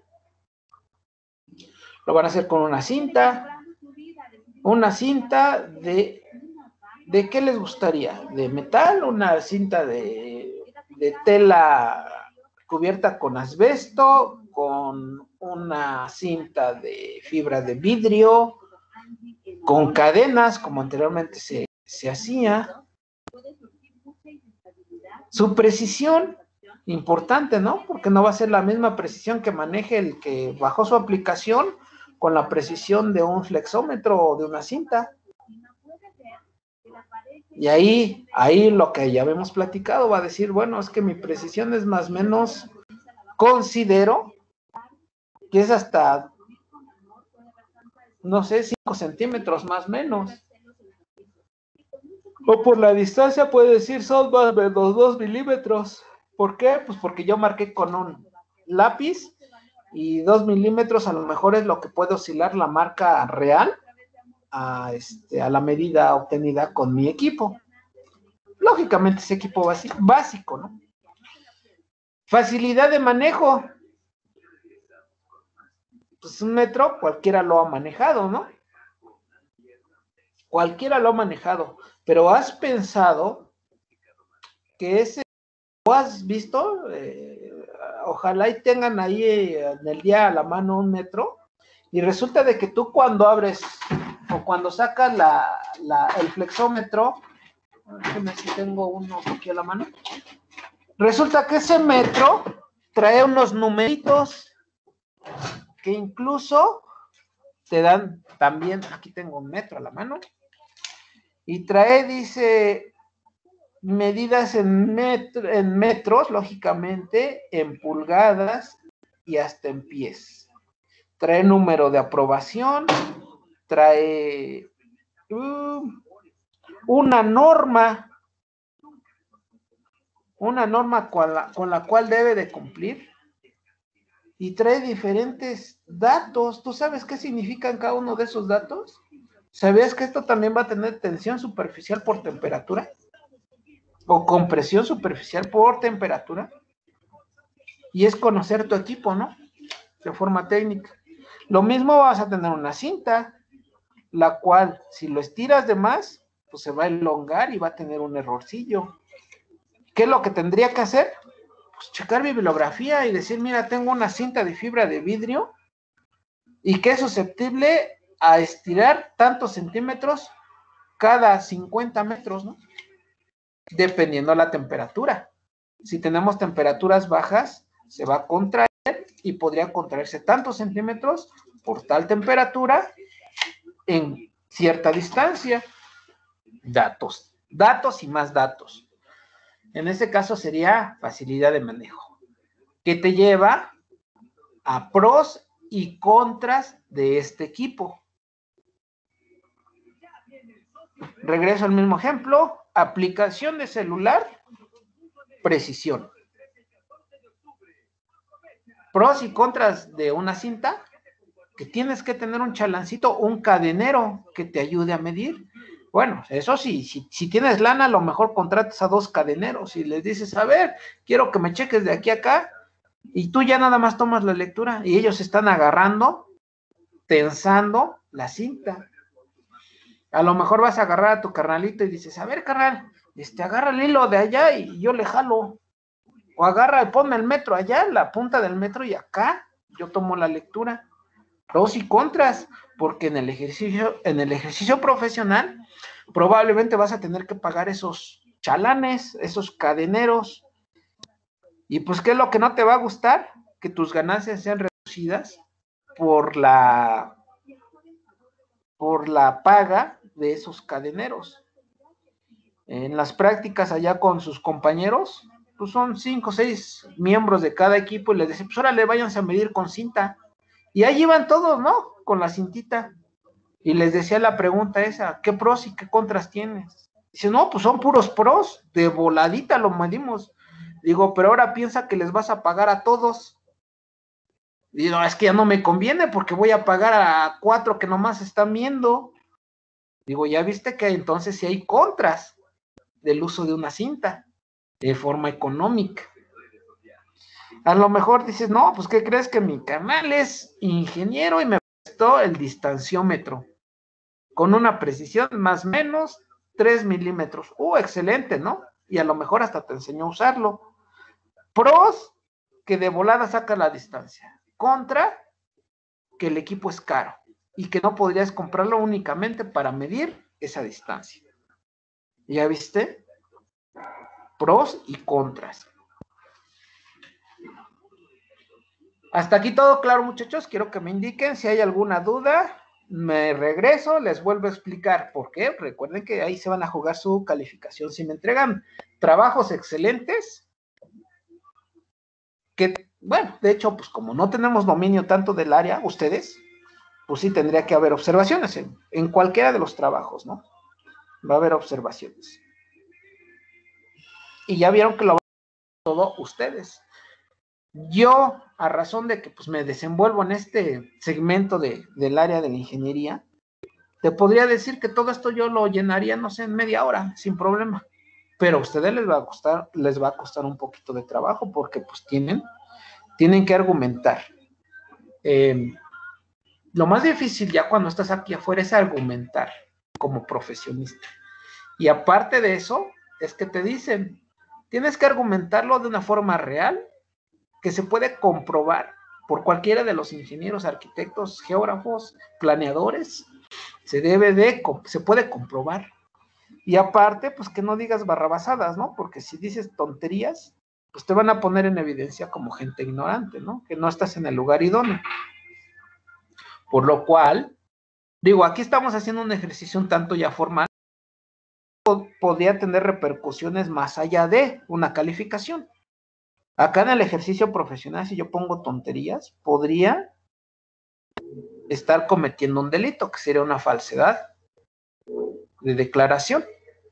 Lo van a hacer con una cinta. Una cinta de... ¿De qué les gustaría? ¿De metal? ¿Una cinta de, de tela cubierta con asbesto? ¿Con una cinta de fibra de vidrio? ¿Con cadenas, como anteriormente se, se hacía? Su precisión, importante, ¿no? Porque no va a ser la misma precisión que maneje el que bajó su aplicación con la precisión de un flexómetro o de una cinta. Y ahí, ahí lo que ya habíamos platicado va a decir, bueno, es que mi precisión es más o menos, considero que es hasta, no sé, cinco centímetros más o menos. O por la distancia puede decir son más o menos dos milímetros. ¿Por qué? Pues porque yo marqué con un lápiz y dos milímetros a lo mejor es lo que puede oscilar la marca real a, este, a la medida obtenida con mi equipo. Lógicamente ese equipo básico, básico, ¿no? Facilidad de manejo. Pues un metro cualquiera lo ha manejado, ¿no? Cualquiera lo ha manejado, pero ¿has pensado que ese, o has visto, eh, ojalá y tengan ahí eh, en el día a la mano un metro, y resulta de que tú cuando abres o cuando sacas la, la, el flexómetro, déjenme si tengo uno aquí a la mano, resulta que ese metro trae unos numeritos que incluso te dan también, aquí tengo un metro a la mano, y trae, dice, medidas en, metro, en metros, lógicamente, en pulgadas y hasta en pies. Trae número de aprobación, trae uh, una norma, una norma con la, con la cual debe de cumplir, y trae diferentes datos. ¿Tú sabes qué significan cada uno de esos datos? ¿Sabías que esto también va a tener tensión superficial por temperatura? ¿O compresión superficial por temperatura? Y es conocer tu equipo, ¿no? De forma técnica. Lo mismo vas a tener una cinta, la cual, si lo estiras de más, pues se va a elongar y va a tener un errorcillo. ¿Qué es lo que tendría que hacer? Pues checar bibliografía y decir, mira, tengo una cinta de fibra de vidrio y que es susceptible a estirar tantos centímetros cada cincuenta metros, ¿no? Dependiendo la temperatura. Si tenemos temperaturas bajas, se va a contraer y podría contraerse tantos centímetros por tal temperatura en cierta distancia. Datos, datos y más datos. En este caso sería facilidad de manejo, que te lleva a pros y contras de este equipo. Regreso al mismo ejemplo, aplicación de celular, precisión. Pros y contras de una cinta, que tienes que tener un chalancito, un cadenero que te ayude a medir. Bueno, eso sí, si, si tienes lana, a lo mejor contratas a dos cadeneros y les dices, a ver, quiero que me cheques de aquí a acá, y tú ya nada más tomas la lectura, y ellos están agarrando, tensando la cinta. A lo mejor vas a agarrar a tu carnalito y dices, a ver, carnal, este, agarra el hilo de allá y yo le jalo. O agarra y ponme el metro allá, la punta del metro, y acá yo tomo la lectura. Pros y contras, porque en el ejercicio, en el ejercicio profesional, probablemente vas a tener que pagar esos chalanes, esos cadeneros. Y pues, ¿qué es lo que no te va a gustar? Que tus ganancias sean reducidas por la, por la paga de esos cadeneros. En las prácticas allá con sus compañeros, pues son cinco o seis miembros de cada equipo y les dicen, pues órale, váyanse a medir con cinta. Y ahí iban todos, ¿no? Con la cintita. Y les decía la pregunta esa, ¿qué pros y qué contras tienes? Dice, no, pues son puros pros, de voladita lo medimos. Digo, pero ahora piensa que les vas a pagar a todos. Digo, es que ya no me conviene porque voy a pagar a cuatro que nomás están viendo. Digo, ya viste que entonces sí hay contras del uso de una cinta de forma económica. A lo mejor dices, no, pues ¿qué crees? Que mi canal es ingeniero y me prestó el distanciómetro con una precisión más o menos tres milímetros. Uh, excelente, ¿no? Y a lo mejor hasta te enseñó a usarlo. Pros, que de volada saca la distancia. Contra, que el equipo es caro y que no podrías comprarlo únicamente para medir esa distancia. ¿Ya viste? Pros y contras. Hasta aquí todo claro, muchachos. Quiero que me indiquen si hay alguna duda. Me regreso, les vuelvo a explicar por qué. Recuerden que ahí se van a jugar su calificación. Si me entregan trabajos excelentes, que, bueno, de hecho, pues como no tenemos dominio tanto del área, ustedes, pues sí tendría que haber observaciones en, en cualquiera de los trabajos, ¿no? Va a haber observaciones. Y ya vieron que lo van a hacer todo ustedes. Yo, a razón de que pues, me desenvuelvo en este segmento de, del área de la ingeniería, te podría decir que todo esto yo lo llenaría, no sé, en media hora, sin problema. Pero a ustedes les va a costar, les va a costar un poquito de trabajo porque pues tienen, tienen que argumentar. Eh, lo más difícil ya cuando estás aquí afuera es argumentar como profesionista. Y aparte de eso, es que te dicen, tienes que argumentarlo de una forma real que se puede comprobar por cualquiera de los ingenieros, arquitectos, geógrafos, planeadores. Se debe de, se puede comprobar. Y aparte, pues que no digas barrabasadas, ¿no? Porque si dices tonterías, pues te van a poner en evidencia como gente ignorante, ¿no? Que no estás en el lugar idóneo. Por lo cual, digo, aquí estamos haciendo un ejercicio un tanto ya formal, podría tener repercusiones más allá de una calificación. Acá en el ejercicio profesional, si yo pongo tonterías, podría estar cometiendo un delito, que sería una falsedad de declaración.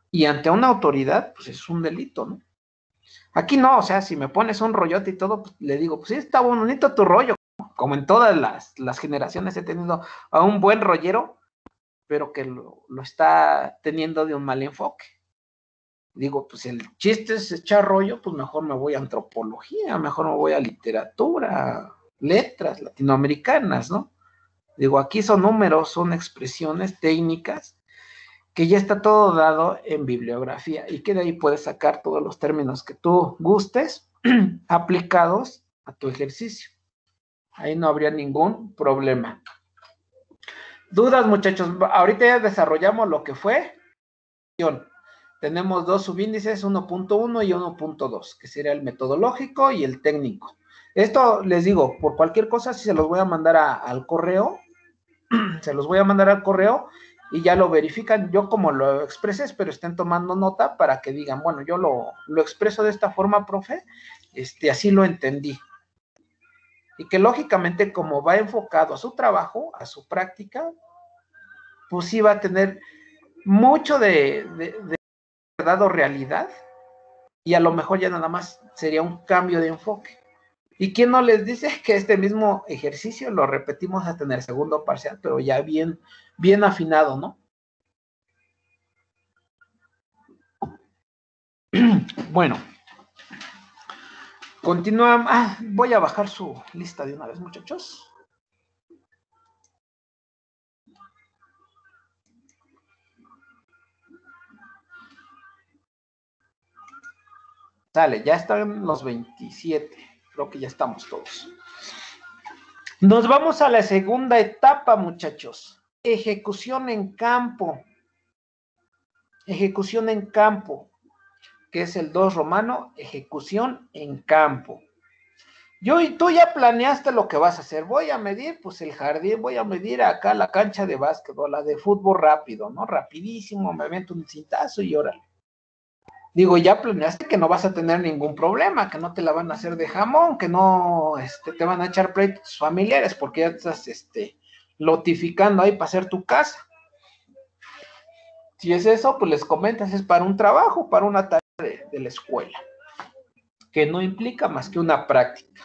Y ante una autoridad, pues es un delito, ¿no? Aquí no, o sea, si me pones un rollote y todo, pues le digo, pues sí, está bonito tu rollo, como en todas las, las generaciones he tenido a un buen rollero, pero que lo, lo está teniendo de un mal enfoque. Digo, pues el chiste es echar rollo, pues mejor me voy a antropología, mejor me voy a literatura, letras latinoamericanas, ¿no? Digo, aquí son números, son expresiones técnicas, que ya está todo dado en bibliografía y que de ahí puedes sacar todos los términos que tú gustes aplicados a tu ejercicio. Ahí no habría ningún problema. Dudas, muchachos. Ahorita ya desarrollamos lo que fue. Tenemos dos subíndices, uno punto uno y uno punto dos, que sería el metodológico y el técnico. Esto les digo, por cualquier cosa, si se los voy a mandar a, al correo, se los voy a mandar al correo y ya lo verifican. Yo como lo expresé, pero estén tomando nota para que digan, bueno, yo lo, lo expreso de esta forma, profe, este, así lo entendí. Y que lógicamente, como va enfocado a su trabajo, a su práctica, pues sí va a tener mucho de, de, de verdad o realidad, y a lo mejor ya nada más sería un cambio de enfoque. ¿Y quién no les dice que este mismo ejercicio lo repetimos hasta en el segundo parcial, pero ya bien, bien afinado, ¿no? Bueno, continuamos. Ah, voy a bajar su lista de una vez, muchachos. Sale, ya están los veintisiete. Creo que ya estamos todos. Nos vamos a la segunda etapa, muchachos. Ejecución en campo. Ejecución en campo, que es el dos romano, ejecución en campo. Yo y tú ya planeaste lo que vas a hacer. Voy a medir, pues, el jardín, voy a medir acá la cancha de básquetbol, la de fútbol rápido, ¿no? Rapidísimo, me meto un cintazo y órale. Digo, ya planeaste que no vas a tener ningún problema, que no te la van a hacer de jamón, que no este, te van a echar pleitos familiares, porque ya estás este, lotificando ahí para hacer tu casa. Si es eso, pues les comentas, es para un trabajo, para una tarea de, de la escuela, que no implica más que una práctica.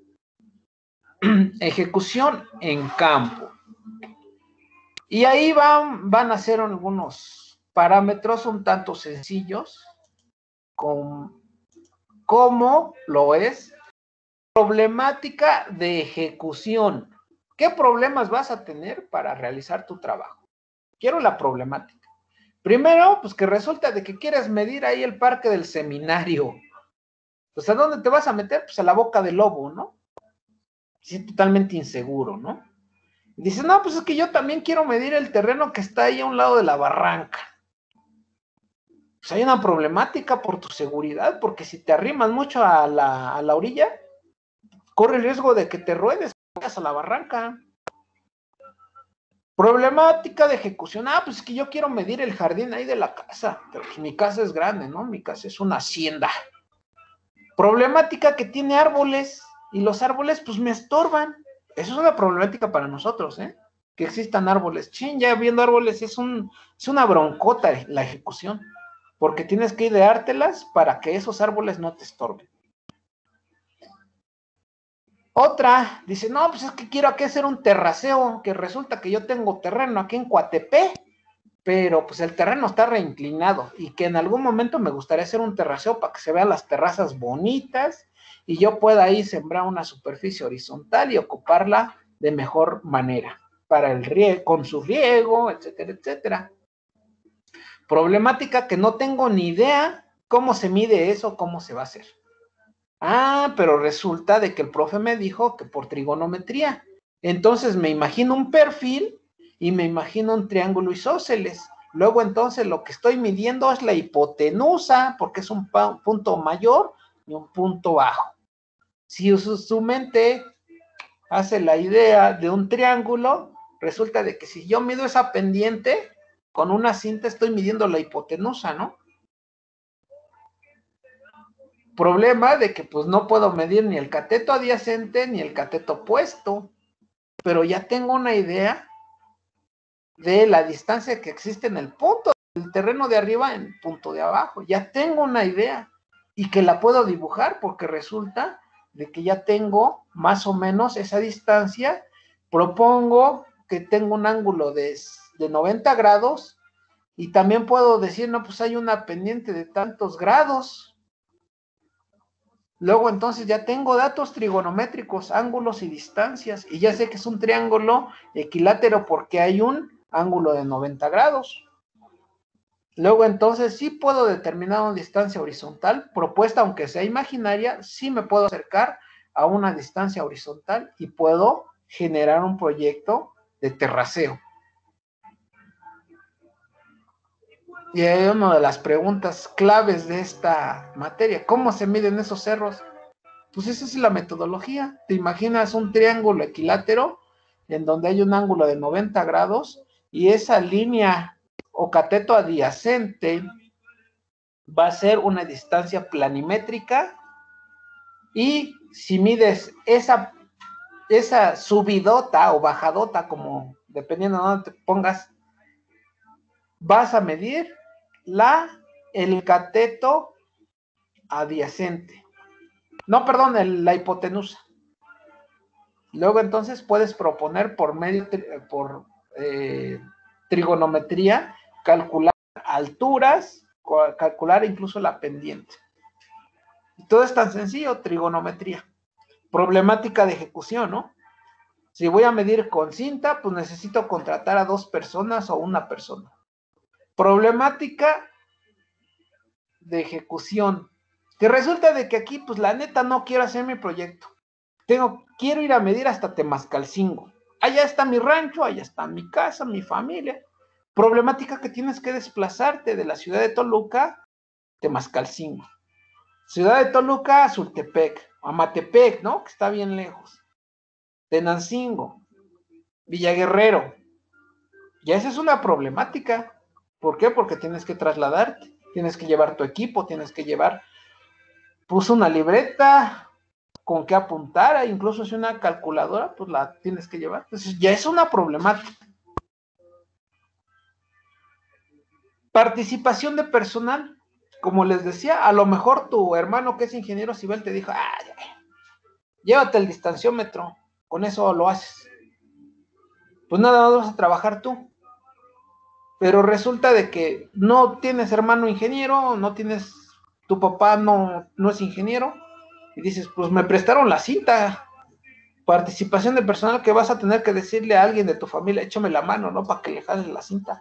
Ejecución en campo. Y ahí van, van a ser algunos parámetros un tanto sencillos, con, como lo es problemática de ejecución. ¿Qué problemas vas a tener para realizar tu trabajo? Quiero la problemática. Primero, pues que resulta de que quieres medir ahí el parque del seminario. Pues ¿a dónde te vas a meter? Pues a la boca del lobo, ¿no? Sí, totalmente inseguro, ¿no? Dice, no, pues es que yo también quiero medir el terreno que está ahí a un lado de la barranca. Pues hay una problemática por tu seguridad, porque si te arrimas mucho a la, a la orilla, corre el riesgo de que te ruedes a la barranca. Problemática de ejecución. Ah, pues es que yo quiero medir el jardín ahí de la casa, pero pues mi casa es grande, ¿no? Mi casa es una hacienda. Problemática que tiene árboles, y los árboles pues me estorban. Eso es una problemática para nosotros, ¿eh? Que existan árboles. Chin, ya viendo árboles es, un, es una broncota la ejecución, porque tienes que ideártelas para que esos árboles no te estorben. Otra, dice, no, pues es que quiero aquí hacer un terraceo, que resulta que yo tengo terreno aquí en Coatepec, pero pues el terreno está reinclinado y que en algún momento me gustaría hacer un terraceo para que se vean las terrazas bonitas y yo pueda ahí sembrar una superficie horizontal y ocuparla de mejor manera para el riego, con su riego, etcétera, etcétera. Problemática que no tengo ni idea cómo se mide eso, cómo se va a hacer. Ah, pero resulta de que el profe me dijo que por trigonometría. Entonces me imagino un perfil y me imagino un triángulo isósceles. Luego entonces lo que estoy midiendo es la hipotenusa, porque es un punto mayor y un punto bajo. Si su, su mente hace la idea de un triángulo, resulta de que si yo mido esa pendiente, con una cinta estoy midiendo la hipotenusa, ¿no? Problema de que pues no puedo medir ni el cateto adyacente ni el cateto opuesto, pero ya tengo una idea de la distancia que existe en el punto el terreno de arriba en el punto de abajo. Ya tengo una idea y que la puedo dibujar porque resulta de que ya tengo más o menos esa distancia. Propongo que tengo un ángulo de, de noventa grados y también puedo decir, no, pues hay una pendiente de tantos grados. Luego entonces ya tengo datos trigonométricos, ángulos y distancias, y ya sé que es un triángulo equilátero porque hay un ángulo de noventa grados. Luego entonces sí puedo determinar una distancia horizontal, propuesta aunque sea imaginaria, sí me puedo acercar a una distancia horizontal y puedo generar un proyecto de terraceo. Y hay una de las preguntas claves de esta materia, ¿cómo se miden esos cerros? Pues esa es la metodología. Te imaginas un triángulo equilátero en donde hay un ángulo de noventa grados y esa línea o cateto adyacente va a ser una distancia planimétrica y si mides esa, esa subidota o bajadota, como dependiendo de dónde te pongas, vas a medir la, el cateto adyacente. No, perdón, el, la hipotenusa. Luego entonces puedes proponer por medio, por eh, trigonometría, calcular alturas, calcular incluso la pendiente. Y todo es tan sencillo, trigonometría. Problemática de ejecución, ¿no? Si voy a medir con cinta, pues necesito contratar a dos personas o una persona. Problemática de ejecución. Que resulta de que aquí, pues la neta no quiero hacer mi proyecto. Tengo, quiero ir a medir hasta Temascalcingo. Allá está mi rancho, allá está mi casa, mi familia. Problemática que tienes que desplazarte de la ciudad de Toluca a Temascalcingo. Ciudad de Toluca a Sultepec, Amatepec, ¿no? Que está bien lejos. Tenancingo, Villaguerrero. Ya esa es una problemática. ¿Por qué? Porque tienes que trasladarte, tienes que llevar tu equipo, tienes que llevar, pues, una libreta con qué apuntar, incluso si una calculadora, pues la tienes que llevar. Entonces ya es una problemática. Participación de personal. Como les decía, a lo mejor tu hermano que es ingeniero civil te dijo, ah, ya, llévate el distanciómetro, con eso lo haces. Pues nada más vas a trabajar tú. Pero resulta de que no tienes hermano ingeniero, no tienes, tu papá no, no es ingeniero, y dices, pues me prestaron la cinta. Participación de personal que vas a tener que decirle a alguien de tu familia, échame la mano, ¿no? Para que le jales la cinta.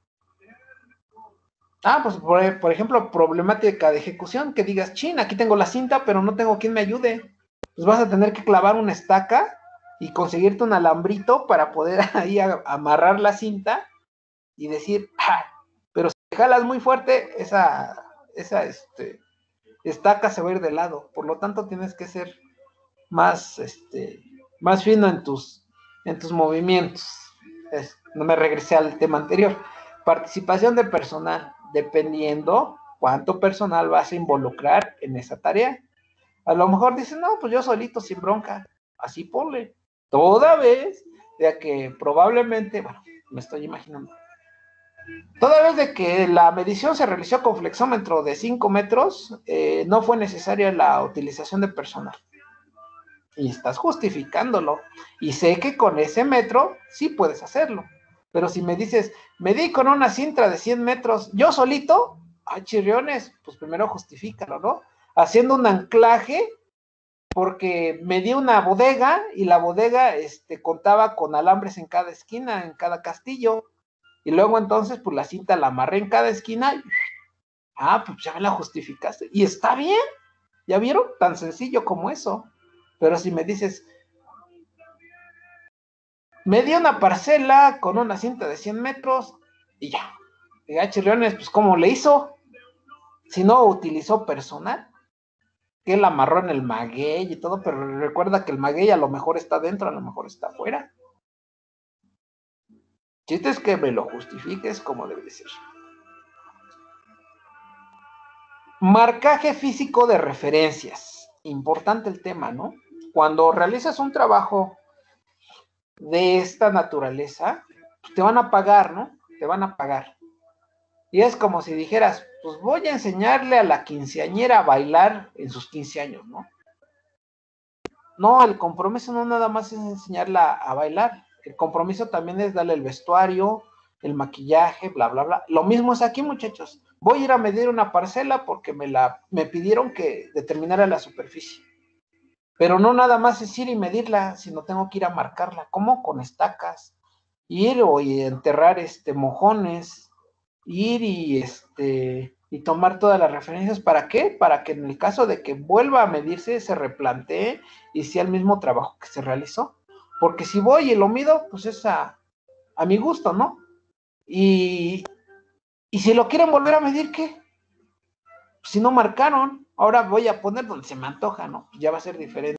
Ah, pues por, por ejemplo, problemática de ejecución, que digas, chin, aquí tengo la cinta, pero no tengo quien me ayude. Pues vas a tener que clavar una estaca y conseguirte un alambrito para poder ahí a, amarrar la cinta y decir, ah, pero si jalas muy fuerte, esa, esa este, estaca se va a ir de lado. Por lo tanto, tienes que ser más, este, más fino en tus, en tus movimientos. Es, no me regresé al tema anterior. Participación de personal, dependiendo cuánto personal vas a involucrar en esa tarea. A lo mejor dicen, no, pues yo solito sin bronca, así ponle. Toda vez de que probablemente, bueno, me estoy imaginando, toda vez de que la medición se realizó con flexómetro de cinco metros, eh, no fue necesaria la utilización de personal. Y estás justificándolo. Y sé que con ese metro sí puedes hacerlo. Pero si me dices, medí con una cinta de cien metros, yo solito, a chirriones, pues primero justifícalo, ¿no? Haciendo un anclaje, porque medí una bodega y la bodega este, contaba con alambres en cada esquina, en cada castillo. Y luego entonces, pues la cinta la amarré en cada esquina. Y, ah, pues ya me la justificaste. Y está bien. ¿Ya vieron? Tan sencillo como eso. Pero si me dices, me di una parcela con una cinta de cien metros y ya. Y a Chirriones, pues ¿cómo le hizo? Si no utilizó personal, que él amarró en el maguey y todo, pero recuerda que el maguey a lo mejor está dentro, a lo mejor está afuera. Chiste es que me lo justifiques como debe ser. Marcaje físico de referencias. Importante el tema, ¿no? Cuando realizas un trabajo de esta naturaleza, pues te van a pagar, ¿no? Te van a pagar. Y es como si dijeras, pues voy a enseñarle a la quinceañera a bailar en sus quince años, ¿no? No, el compromiso no nada más es enseñarla a bailar. El compromiso también es darle el vestuario, el maquillaje, bla, bla, bla. Lo mismo es aquí, muchachos. Voy a ir a medir una parcela porque me, la, me pidieron que determinara la superficie. Pero no nada más es ir y medirla, sino tengo que ir a marcarla. ¿Cómo? Con estacas. Ir o y enterrar este, mojones, ir y, este, y tomar todas las referencias. ¿Para qué? Para que en el caso de que vuelva a medirse, se replantee y sea el mismo trabajo que se realizó. Porque si voy y lo mido, pues es a, a mi gusto, ¿no? Y, y si lo quieren volver a medir, ¿qué? Pues si no marcaron, ahora voy a poner donde se me antoja, ¿no? Pues ya va a ser diferente.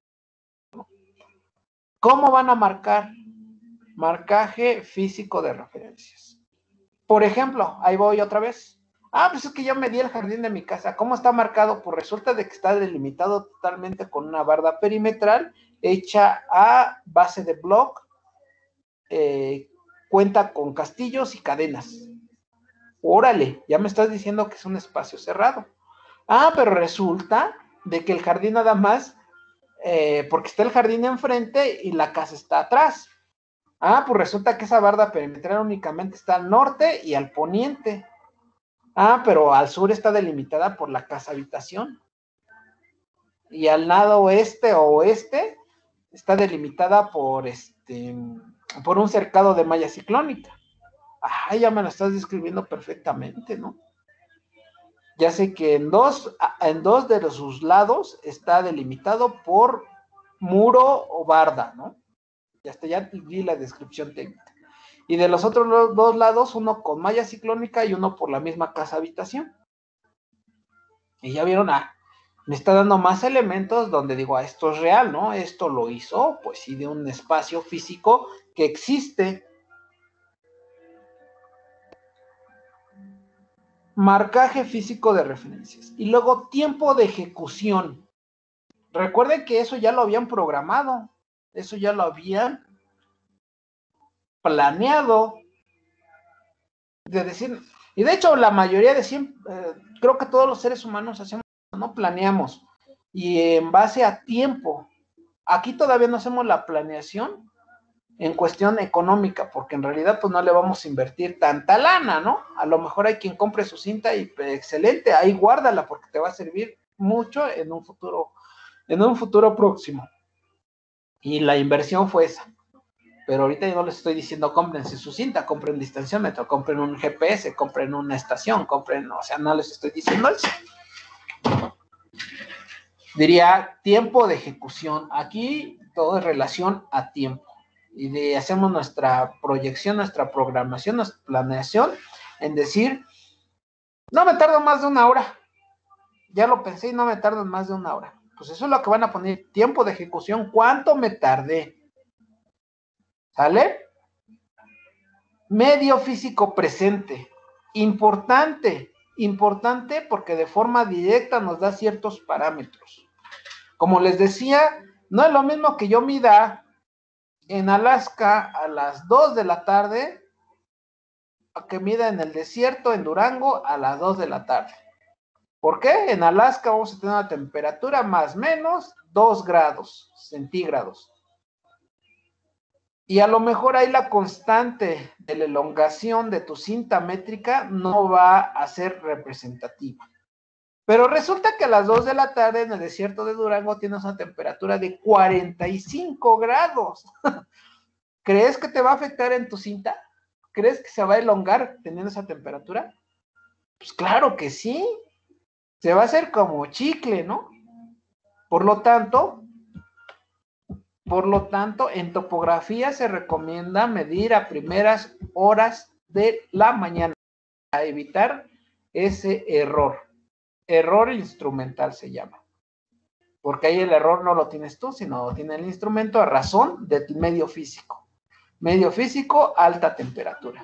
¿Cómo van a marcar? Marcaje físico de referencias. Por ejemplo, ahí voy otra vez. Ah, pues es que yo medí el jardín de mi casa. ¿Cómo está marcado? Pues resulta de que está delimitado totalmente con una barda perimetral hecha a base de block, eh, cuenta con castillos y cadenas. Órale, ya me estás diciendo que es un espacio cerrado. Ah, pero resulta de que el jardín nada más, eh, porque está el jardín enfrente y la casa está atrás. Ah, pues resulta que esa barda perimetral únicamente está al norte y al poniente. Ah, pero al sur está delimitada por la casa habitación. Y al lado oeste o oeste está delimitada por este por un cercado de malla ciclónica. Ah, ya me lo estás describiendo perfectamente, ¿no? Ya sé que en dos, en dos de sus lados está delimitado por muro o barda, ¿no? Ya hasta ya vi la descripción técnica. Y de los otros dos lados, uno con malla ciclónica y uno por la misma casa habitación. Y ya vieron, ah, me está dando más elementos donde digo, ah, esto es real, ¿no? Esto lo hizo, pues sí, de un espacio físico que existe. Marcaje físico de referencias. Y luego tiempo de ejecución. Recuerden que eso ya lo habían programado, eso ya lo habían planeado. De decir, y de hecho la mayoría de siempre, eh, creo que todos los seres humanos hacemos, no planeamos, y en base a tiempo. Aquí todavía no hacemos la planeación en cuestión económica, porque en realidad pues no le vamos a invertir tanta lana, ¿no? A lo mejor hay quien compre su cinta y pues, excelente, ahí guárdala porque te va a servir mucho en un futuro, en un futuro próximo. Y la inversión fue esa. Pero ahorita yo no les estoy diciendo cómprense su cinta, compren distanciómetro, compren un G P S, compren una estación, compren, o sea, no les estoy diciendo eso. Diría tiempo de ejecución. Aquí todo es relación a tiempo. Y de, hacemos nuestra proyección, nuestra programación, nuestra planeación en decir, no me tardo más de una hora. Ya lo pensé y no me tardo más de una hora. Pues eso es lo que van a poner, tiempo de ejecución, ¿cuánto me tardé? ¿Sale? Medio físico presente. Importante, importante porque de forma directa nos da ciertos parámetros. Como les decía, no es lo mismo que yo mida en Alaska a las dos de la tarde a que mida en el desierto en Durango a las dos de la tarde. ¿Por qué? En Alaska vamos a tener una temperatura más o menos dos grados centígrados. Y a lo mejor ahí la constante de la elongación de tu cinta métrica no va a ser representativa. Pero resulta que a las dos de la tarde en el desierto de Durango tienes una temperatura de cuarenta y cinco grados. ¿Crees que te va a afectar en tu cinta? ¿Crees que se va a elongar teniendo esa temperatura? Pues claro que sí. Se va a hacer como chicle, ¿no? Por lo tanto, por lo tanto, en topografía se recomienda medir a primeras horas de la mañana para evitar ese error. Error instrumental se llama. Porque ahí el error no lo tienes tú, sino lo tiene el instrumento a razón del medio físico. Medio físico, alta temperatura.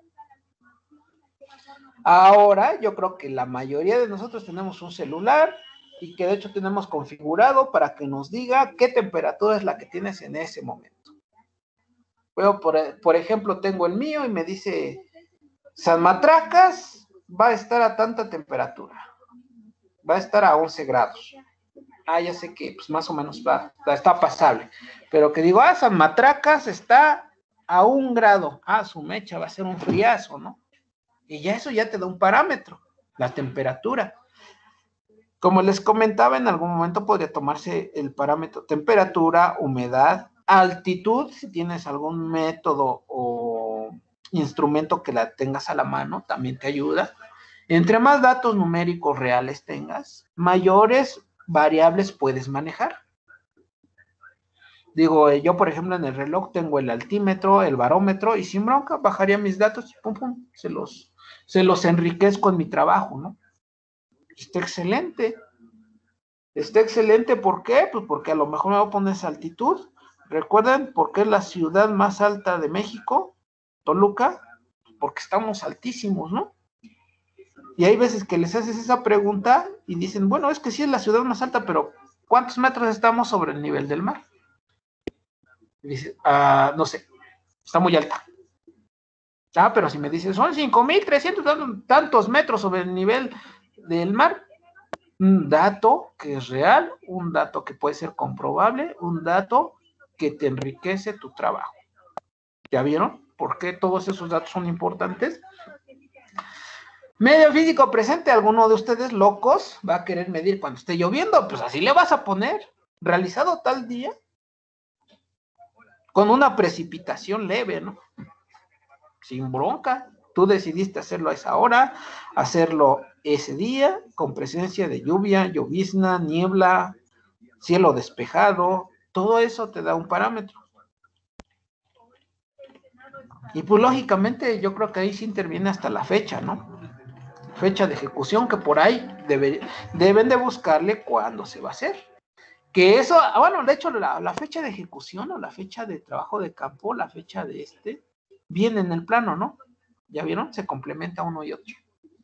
Ahora, yo creo que la mayoría de nosotros tenemos un celular y que de hecho tenemos configurado para que nos diga qué temperatura es la que tienes en ese momento. Yo, por, por ejemplo, tengo el mío y me dice San Matracas, va a estar a tanta temperatura, va a estar a once grados. Ah, ya sé que pues más o menos va, está pasable, pero que digo, ah, San Matracas está a un grado, ah, su mecha va a ser un friazo, ¿no? Y ya eso ya te da un parámetro, la temperatura. Como les comentaba, en algún momento podría tomarse el parámetro temperatura, humedad, altitud, si tienes algún método o instrumento que la tengas a la mano, también te ayuda. Entre más datos numéricos reales tengas, mayores variables puedes manejar. Digo, yo por ejemplo en el reloj tengo el altímetro, el barómetro, y sin bronca bajaría mis datos y pum, pum, se los, se los enriquezco en mi trabajo, ¿no? Está excelente. Está excelente, ¿por qué? Pues porque a lo mejor me voy a poner esa altitud. ¿Recuerdan por qué es la ciudad más alta de México? Toluca, porque estamos altísimos, ¿no? Y hay veces que les haces esa pregunta y dicen, bueno, es que sí es la ciudad más alta, pero ¿cuántos metros estamos sobre el nivel del mar? Y dice, ah, no sé, está muy alta. Ah, pero si me dices, son cinco mil trescientos tantos metros sobre el nivel del mar, un dato que es real, un dato que puede ser comprobable, un dato que te enriquece tu trabajo. ¿Ya vieron por qué todos esos datos son importantes? Medio físico presente, alguno de ustedes locos va a querer medir cuando esté lloviendo, pues así le vas a poner, realizado tal día, con una precipitación leve, ¿no? Sin bronca. Tú decidiste hacerlo a esa hora, hacerlo ese día, con presencia de lluvia, llovizna, niebla, cielo despejado, todo eso te da un parámetro. Y pues lógicamente yo creo que ahí sí interviene hasta la fecha, ¿no? Fecha de ejecución que por ahí debe, deben de buscarle cuándo se va a hacer. Que eso, bueno, de hecho la, la fecha de ejecución o la fecha de trabajo de campo, la fecha de este, viene en el plano, ¿no? ¿Ya vieron? Se complementa uno y otro.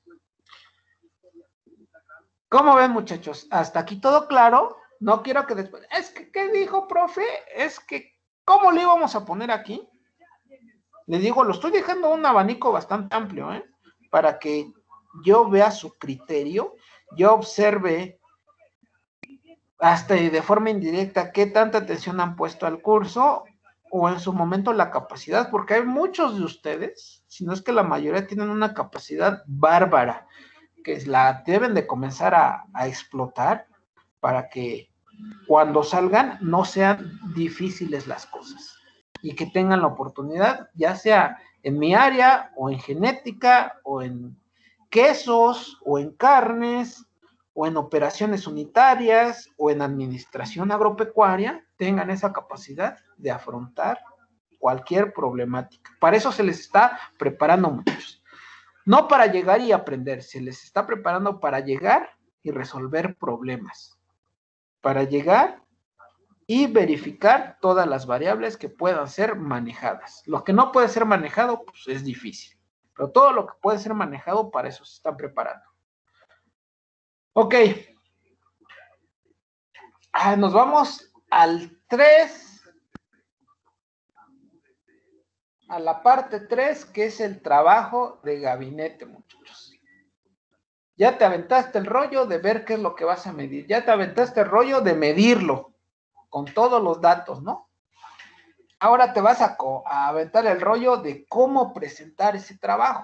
¿Cómo ven, muchachos? Hasta aquí todo claro. No quiero que después... Es que, ¿qué dijo, profe? Es que, ¿cómo le íbamos a poner aquí? Le digo, lo estoy dejando un abanico bastante amplio, ¿eh? Para que yo vea su criterio, yo observe hasta de forma indirecta qué tanta atención han puesto al curso o en su momento la capacidad, porque hay muchos de ustedes, si no es que la mayoría tienen una capacidad bárbara, que la deben de comenzar a, a explotar para que cuando salgan no sean difíciles las cosas y que tengan la oportunidad, ya sea en mi área o en genética o en quesos o en carnes o en operaciones unitarias o en administración agropecuaria, tengan esa capacidad de afrontar cualquier problemática. Para eso se les está preparando muchos. No para llegar y aprender, se les está preparando para llegar y resolver problemas. Para llegar y verificar todas las variables que puedan ser manejadas. Lo que no puede ser manejado, pues es difícil. Pero todo lo que puede ser manejado, para eso se están preparando. Ok. Ah, nos vamos al tres. A la parte tres, que es el trabajo de gabinete, muchachos. Ya te aventaste el rollo de ver qué es lo que vas a medir. Ya te aventaste el rollo de medirlo con todos los datos, ¿no? Ahora te vas a, a aventar el rollo de cómo presentar ese trabajo.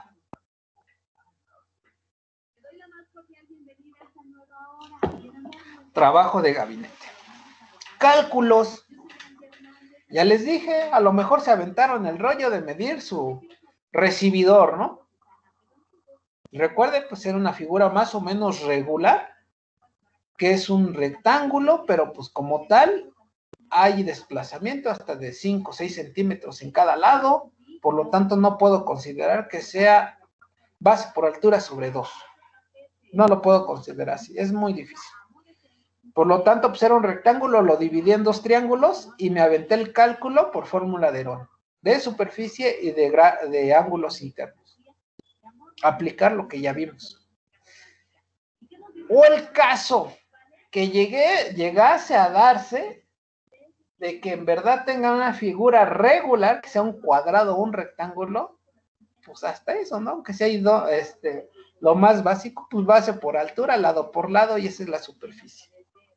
Trabajo de gabinete. Cálculos. Ya les dije, a lo mejor se aventaron el rollo de medir su recibidor, ¿no? Recuerden, pues era una figura más o menos regular, que es un rectángulo, pero pues como tal, hay desplazamiento hasta de cinco o seis centímetros en cada lado, por lo tanto no puedo considerar que sea base por altura sobre dos. No lo puedo considerar así, es muy difícil. Por lo tanto, pues era un rectángulo, lo dividí en dos triángulos y me aventé el cálculo por fórmula de Herón, de superficie y de, de ángulos internos. Aplicar lo que ya vimos. O el caso que llegué, llegase a darse de que en verdad tenga una figura regular, que sea un cuadrado o un rectángulo, pues hasta eso, ¿no? Que sea ido, este, Lo más básico, pues base por altura, lado por lado, y esa es la superficie.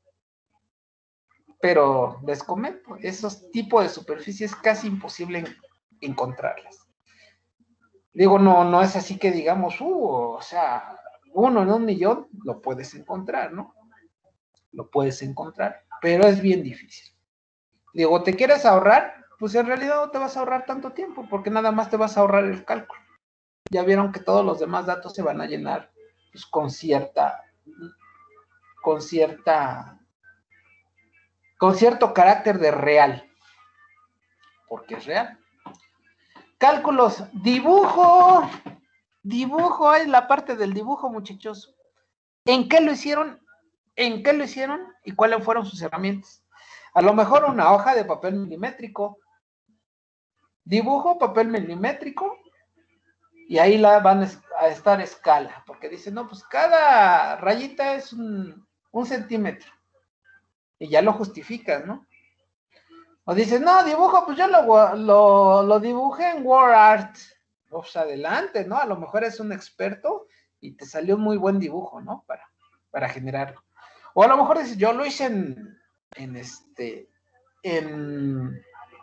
Pero les comento, esos tipos de superficies es casi imposible encontrarlas. Digo, no, no es así que digamos, uh, o sea, uno en un millón lo puedes encontrar, ¿no? Lo puedes encontrar, pero es bien difícil. Digo, ¿te quieres ahorrar? Pues en realidad no te vas a ahorrar tanto tiempo, porque nada más te vas a ahorrar el cálculo. Ya vieron que todos los demás datos se van a llenar pues, con cierta, con cierta, con cierto carácter de real, porque es real. Cálculos, dibujo, dibujo, es la parte del dibujo, muchachos. ¿En qué lo hicieron? ¿En qué lo hicieron? ¿Y cuáles fueron sus herramientas? A lo mejor una hoja de papel milimétrico. Dibujo, papel milimétrico, y ahí la van a estar escala, porque dicen, no, pues cada rayita es un, un centímetro, y ya lo justifican, ¿no? O dicen, no, dibujo, pues yo lo, lo, lo dibujé en WordArt. Pues adelante, ¿no? A lo mejor es un experto y te salió un muy buen dibujo, ¿no? Para, para generarlo. O a lo mejor dices, yo lo hice en, en este, en,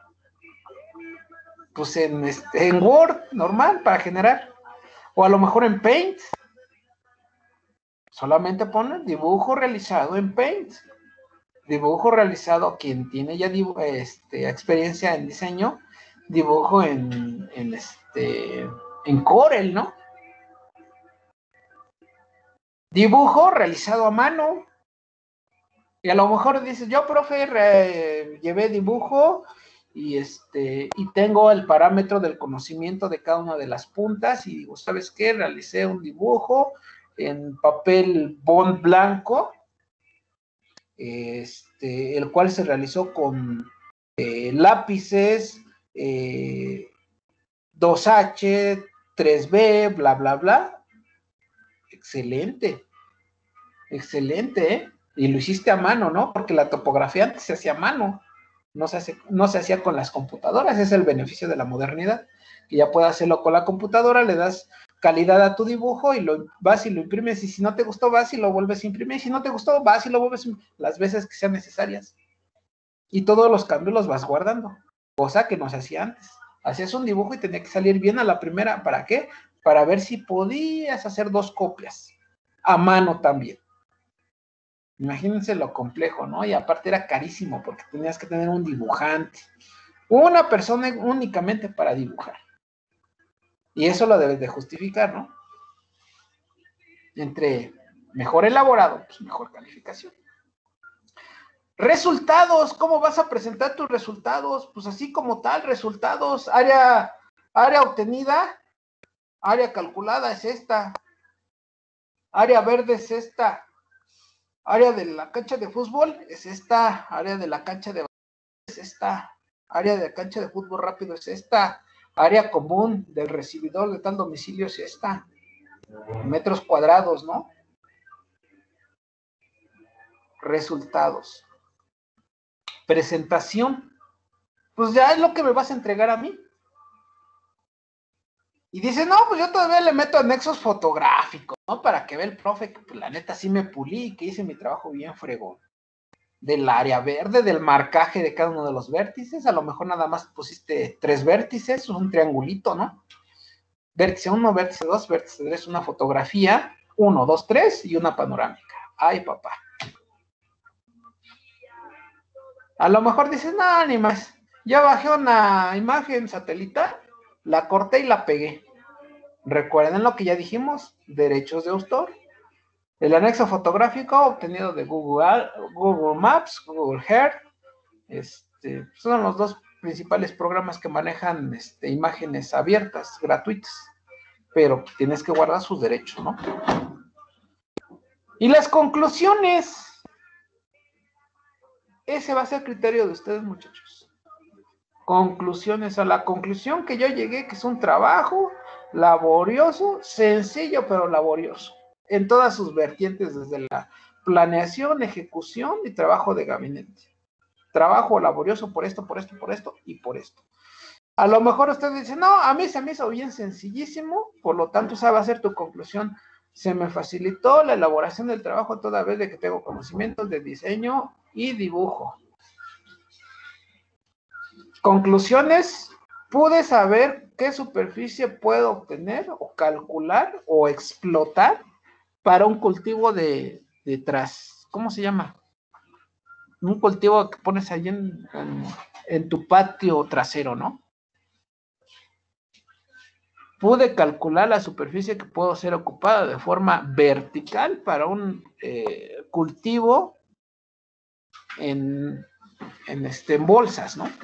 pues en, este, en Word, normal, para generar. O a lo mejor en Paint. Solamente ponen dibujo realizado en Paint. Dibujo realizado, quien tiene ya este, experiencia en diseño, dibujo en, en, este, en Corel, ¿no? Dibujo realizado a mano. Y a lo mejor dices, yo, profe, re, llevé dibujo y, este, y tengo el parámetro del conocimiento de cada una de las puntas y digo, ¿sabes qué? Realicé un dibujo en papel bond blanco, este, el cual se realizó con eh, lápices eh, dos H, tres B, bla, bla, bla. Excelente, excelente, ¿eh? Y lo hiciste a mano, ¿no? Porque la topografía antes se hacía a mano, no se, hace, no se hacía con las computadoras, ese es el beneficio de la modernidad, que ya puedes hacerlo con la computadora, le das calidad a tu dibujo y lo vas y lo imprimes, y si no te gustó vas y lo vuelves a imprimir, y si no te gustó vas y lo vuelves las veces que sean necesarias, y todos los cambios los vas guardando, cosa que no se hacía antes. Hacías un dibujo y tenía que salir bien a la primera, ¿para qué? Para ver si podías hacer dos copias, a mano también. Imagínense lo complejo, ¿no? Y aparte era carísimo porque tenías que tener un dibujante, una persona únicamente para dibujar. Y eso lo debes de justificar, ¿no? Entre mejor elaborado, pues mejor calificación. Resultados, ¿cómo vas a presentar tus resultados? Pues así como tal, resultados, área, área obtenida, área calculada es esta, área verde es esta, área de la cancha de fútbol es esta, área de la cancha de es esta, área de la cancha de fútbol rápido es esta, área común del recibidor de tal domicilio es esta, metros cuadrados, ¿no? Resultados. Presentación. Pues ya es lo que me vas a entregar a mí. Y dice, no, pues yo todavía le meto anexos fotográficos, ¿no? Para que vea el profe que pues, la neta sí me pulí y que hice mi trabajo bien fregón. Del área verde, del marcaje de cada uno de los vértices, a lo mejor nada más pusiste tres vértices, un triangulito, ¿no? Vértice uno, vértice dos, vértice tres, una fotografía, uno, dos, tres y una panorámica. Ay, papá. A lo mejor dices, no, ni más. Ya bajé una imagen satelital, la corté y la pegué. Recuerden lo que ya dijimos, derechos de autor. El anexo fotográfico obtenido de Google, Google Maps, Google Earth, este, son los dos principales programas que manejan este, imágenes abiertas, gratuitas, pero tienes que guardar sus derechos, ¿no? Y las conclusiones, ese va a ser el criterio de ustedes, muchachos. Conclusiones, a la conclusión que yo llegué, que es un trabajo laborioso, sencillo pero laborioso, en todas sus vertientes, desde la planeación, ejecución y trabajo de gabinete. Trabajo laborioso por esto, por esto, por esto y por esto. A lo mejor ustedes dicen, no, a mí se me hizo bien sencillísimo, por lo tanto esa va a ser tu conclusión. Se me facilitó la elaboración del trabajo toda vez de que tengo conocimientos de diseño y dibujo. Conclusiones, pude saber qué superficie puedo obtener o calcular o explotar para un cultivo de, de tras, ¿cómo se llama? Un cultivo que pones ahí en, en, en tu patio trasero, ¿no? Pude calcular la superficie que puedo ser ocupada de forma vertical para un eh, cultivo en, en, este, en bolsas, ¿no?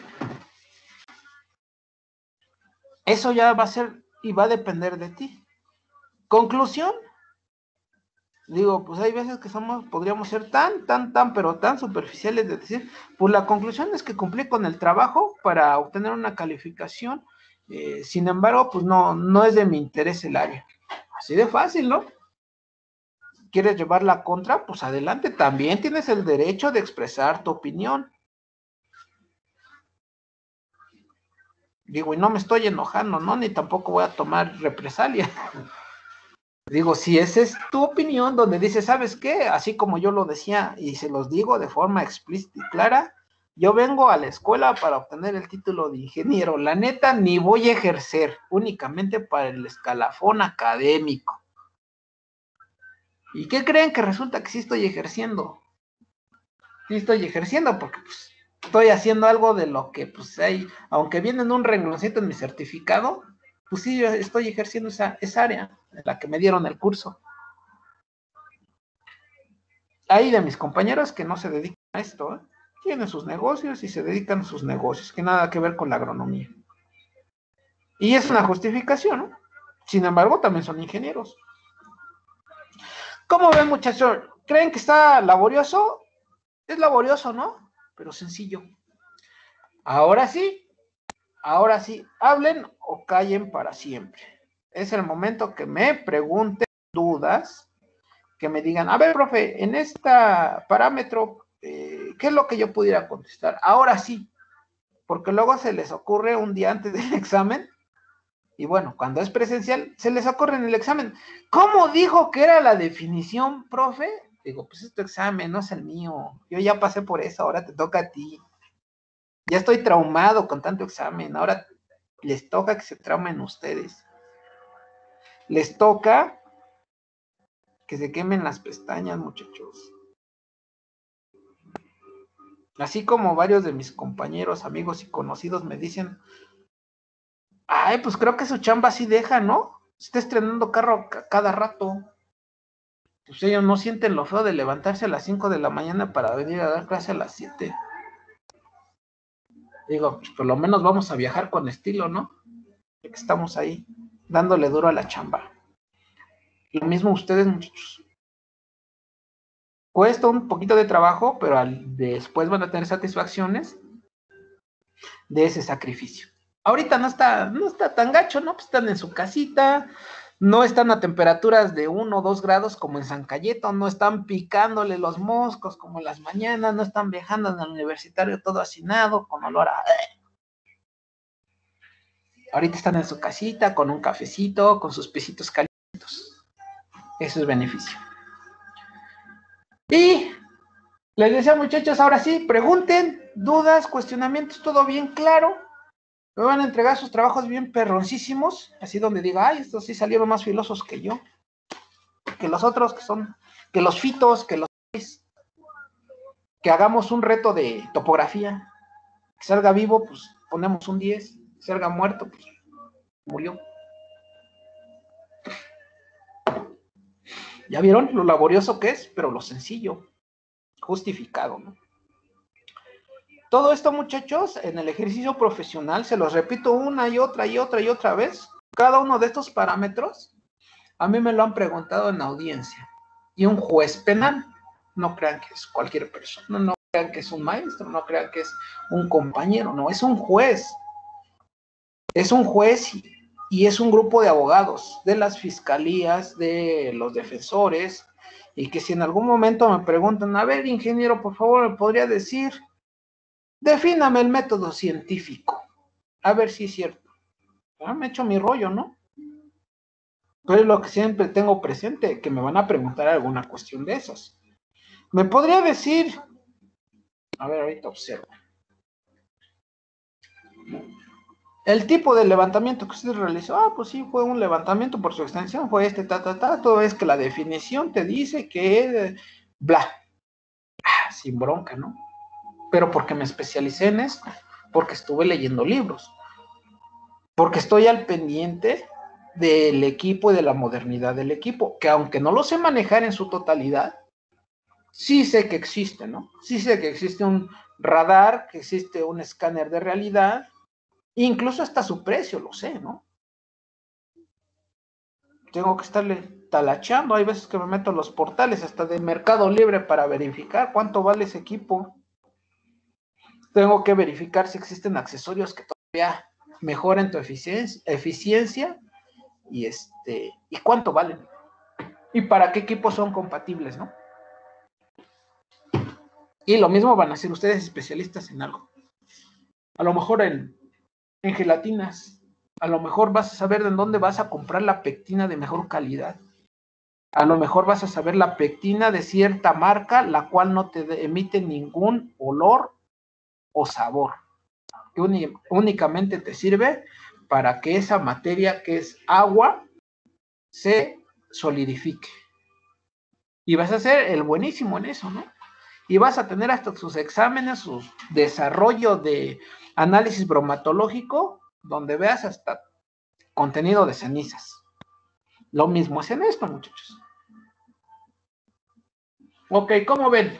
Eso ya va a ser y va a depender de ti. Conclusión, digo, pues hay veces que somos, podríamos ser tan, tan, tan, pero tan superficiales de decir, pues la conclusión es que cumplí con el trabajo para obtener una calificación, eh, sin embargo, pues no, no es de mi interés el área. Así de fácil, ¿no? ¿Quieres llevar la contra? Pues adelante, también tienes el derecho de expresar tu opinión. Digo, y no me estoy enojando, ¿no? Ni tampoco voy a tomar represalia. Digo, si esa es tu opinión, donde dices, ¿sabes qué? Así como yo lo decía, y se los digo de forma explícita y clara, yo vengo a la escuela para obtener el título de ingeniero. La neta, ni voy a ejercer, únicamente para el escalafón académico. ¿Y qué creen? Que resulta que sí estoy ejerciendo. Sí estoy ejerciendo, porque pues estoy haciendo algo de lo que pues hay, aunque viene en un rengloncito en mi certificado, pues sí, yo estoy ejerciendo esa, esa área en la que me dieron el curso. Hay de mis compañeros que no se dedican a esto, ¿eh? Tienen sus negocios y se dedican a sus negocios, que nada que ver con la agronomía. Y es una justificación, ¿no? Sin embargo, también son ingenieros. ¿Cómo ven, muchachos? ¿Creen que está laborioso? Es laborioso, ¿no? Pero sencillo. Ahora sí, ahora sí, hablen o callen para siempre. Es el momento que me pregunten dudas, que me digan, a ver, profe, en este parámetro, eh, ¿qué es lo que yo pudiera contestar? Ahora sí, porque luego se les ocurre un día antes del examen, y bueno, cuando es presencial, se les ocurre en el examen, ¿cómo dijo que era la definición, profe? Digo, pues es tu examen, no es el mío, yo ya pasé por eso, ahora te toca a ti. Ya estoy traumado con tanto examen, ahora les toca que se traumen ustedes. Les toca que se quemen las pestañas, muchachos. Así como varios de mis compañeros, amigos y conocidos me dicen, ay, pues creo que su chamba sí deja, ¿no? Se está estrenando carro cada rato. Pues ellos no sienten lo feo de levantarse a las cinco de la mañana para venir a dar clase a las siete. Digo, pues por lo menos vamos a viajar con estilo, ¿no? Porque estamos ahí, dándole duro a la chamba. Lo mismo ustedes, muchachos. Cuesta un poquito de trabajo, pero al, después van a tener satisfacciones de ese sacrificio. Ahorita no está, no está tan gacho, ¿no? Pues están en su casita, no están a temperaturas de uno o dos grados como en San Cayeto, no están picándole los moscos como en las mañanas, no están viajando en el universitario todo hacinado, con olor a... Ahorita están en su casita, con un cafecito, con sus pisitos calientes. Eso es beneficio. Y les decía, muchachos, ahora sí, pregunten, dudas, cuestionamientos, todo bien claro. Me van a entregar sus trabajos bien perroncísimos, así donde diga, ay, estos sí salieron más filosos que yo, que los otros, que son, que los fitos, que los... que hagamos un reto de topografía, que salga vivo, pues ponemos un diez, que salga muerto, pues murió. ¿Ya vieron lo laborioso que es? Pero lo sencillo, justificado, ¿no? Todo esto, muchachos, en el ejercicio profesional, se los repito una y otra y otra y otra vez, cada uno de estos parámetros, a mí me lo han preguntado en audiencia. Y un juez penal, no crean que es cualquier persona, no crean que es un maestro, no crean que es un compañero, no, es un juez. Es un juez y, y es un grupo de abogados, de las fiscalías, de los defensores, y que si en algún momento me preguntan, a ver, ingeniero, por favor, ¿me podría decir? Defíname el método científico. A ver si es cierto. Ah, me echo mi rollo, ¿no? Pero es lo que siempre tengo presente, que me van a preguntar alguna cuestión de esas. Me podría decir, a ver, ahorita observo. El tipo de levantamiento que usted realizó, ah, pues sí, fue un levantamiento por su extensión, fue este, ta, ta, ta, todo es que la definición te dice que, bla, ah, sin bronca, ¿no? Pero porque me especialicé en esto, porque estuve leyendo libros, porque estoy al pendiente del equipo y de la modernidad del equipo, que aunque no lo sé manejar en su totalidad, sí sé que existe, ¿no? Sí sé que existe un radar, que existe un escáner de realidad, incluso hasta su precio, lo sé, ¿no? Tengo que estarle talacheando, hay veces que me meto en los portales hasta de Mercado Libre para verificar cuánto vale ese equipo. Tengo que verificar si existen accesorios que todavía mejoren tu eficiencia, eficiencia y este y cuánto valen y para qué equipos son compatibles, ¿no? Y lo mismo van a ser ustedes especialistas en algo. A lo mejor en, en gelatinas, a lo mejor vas a saber de dónde vas a comprar la pectina de mejor calidad. A lo mejor vas a saber la pectina de cierta marca, la cual no te emite ningún olor o sabor, que únicamente te sirve para que esa materia que es agua se solidifique. Y vas a ser el buenísimo en eso, ¿no? Y vas a tener hasta sus exámenes, su desarrollo de análisis bromatológico, donde veas hasta contenido de cenizas. Lo mismo es en esto, muchachos. Ok, ¿cómo ven?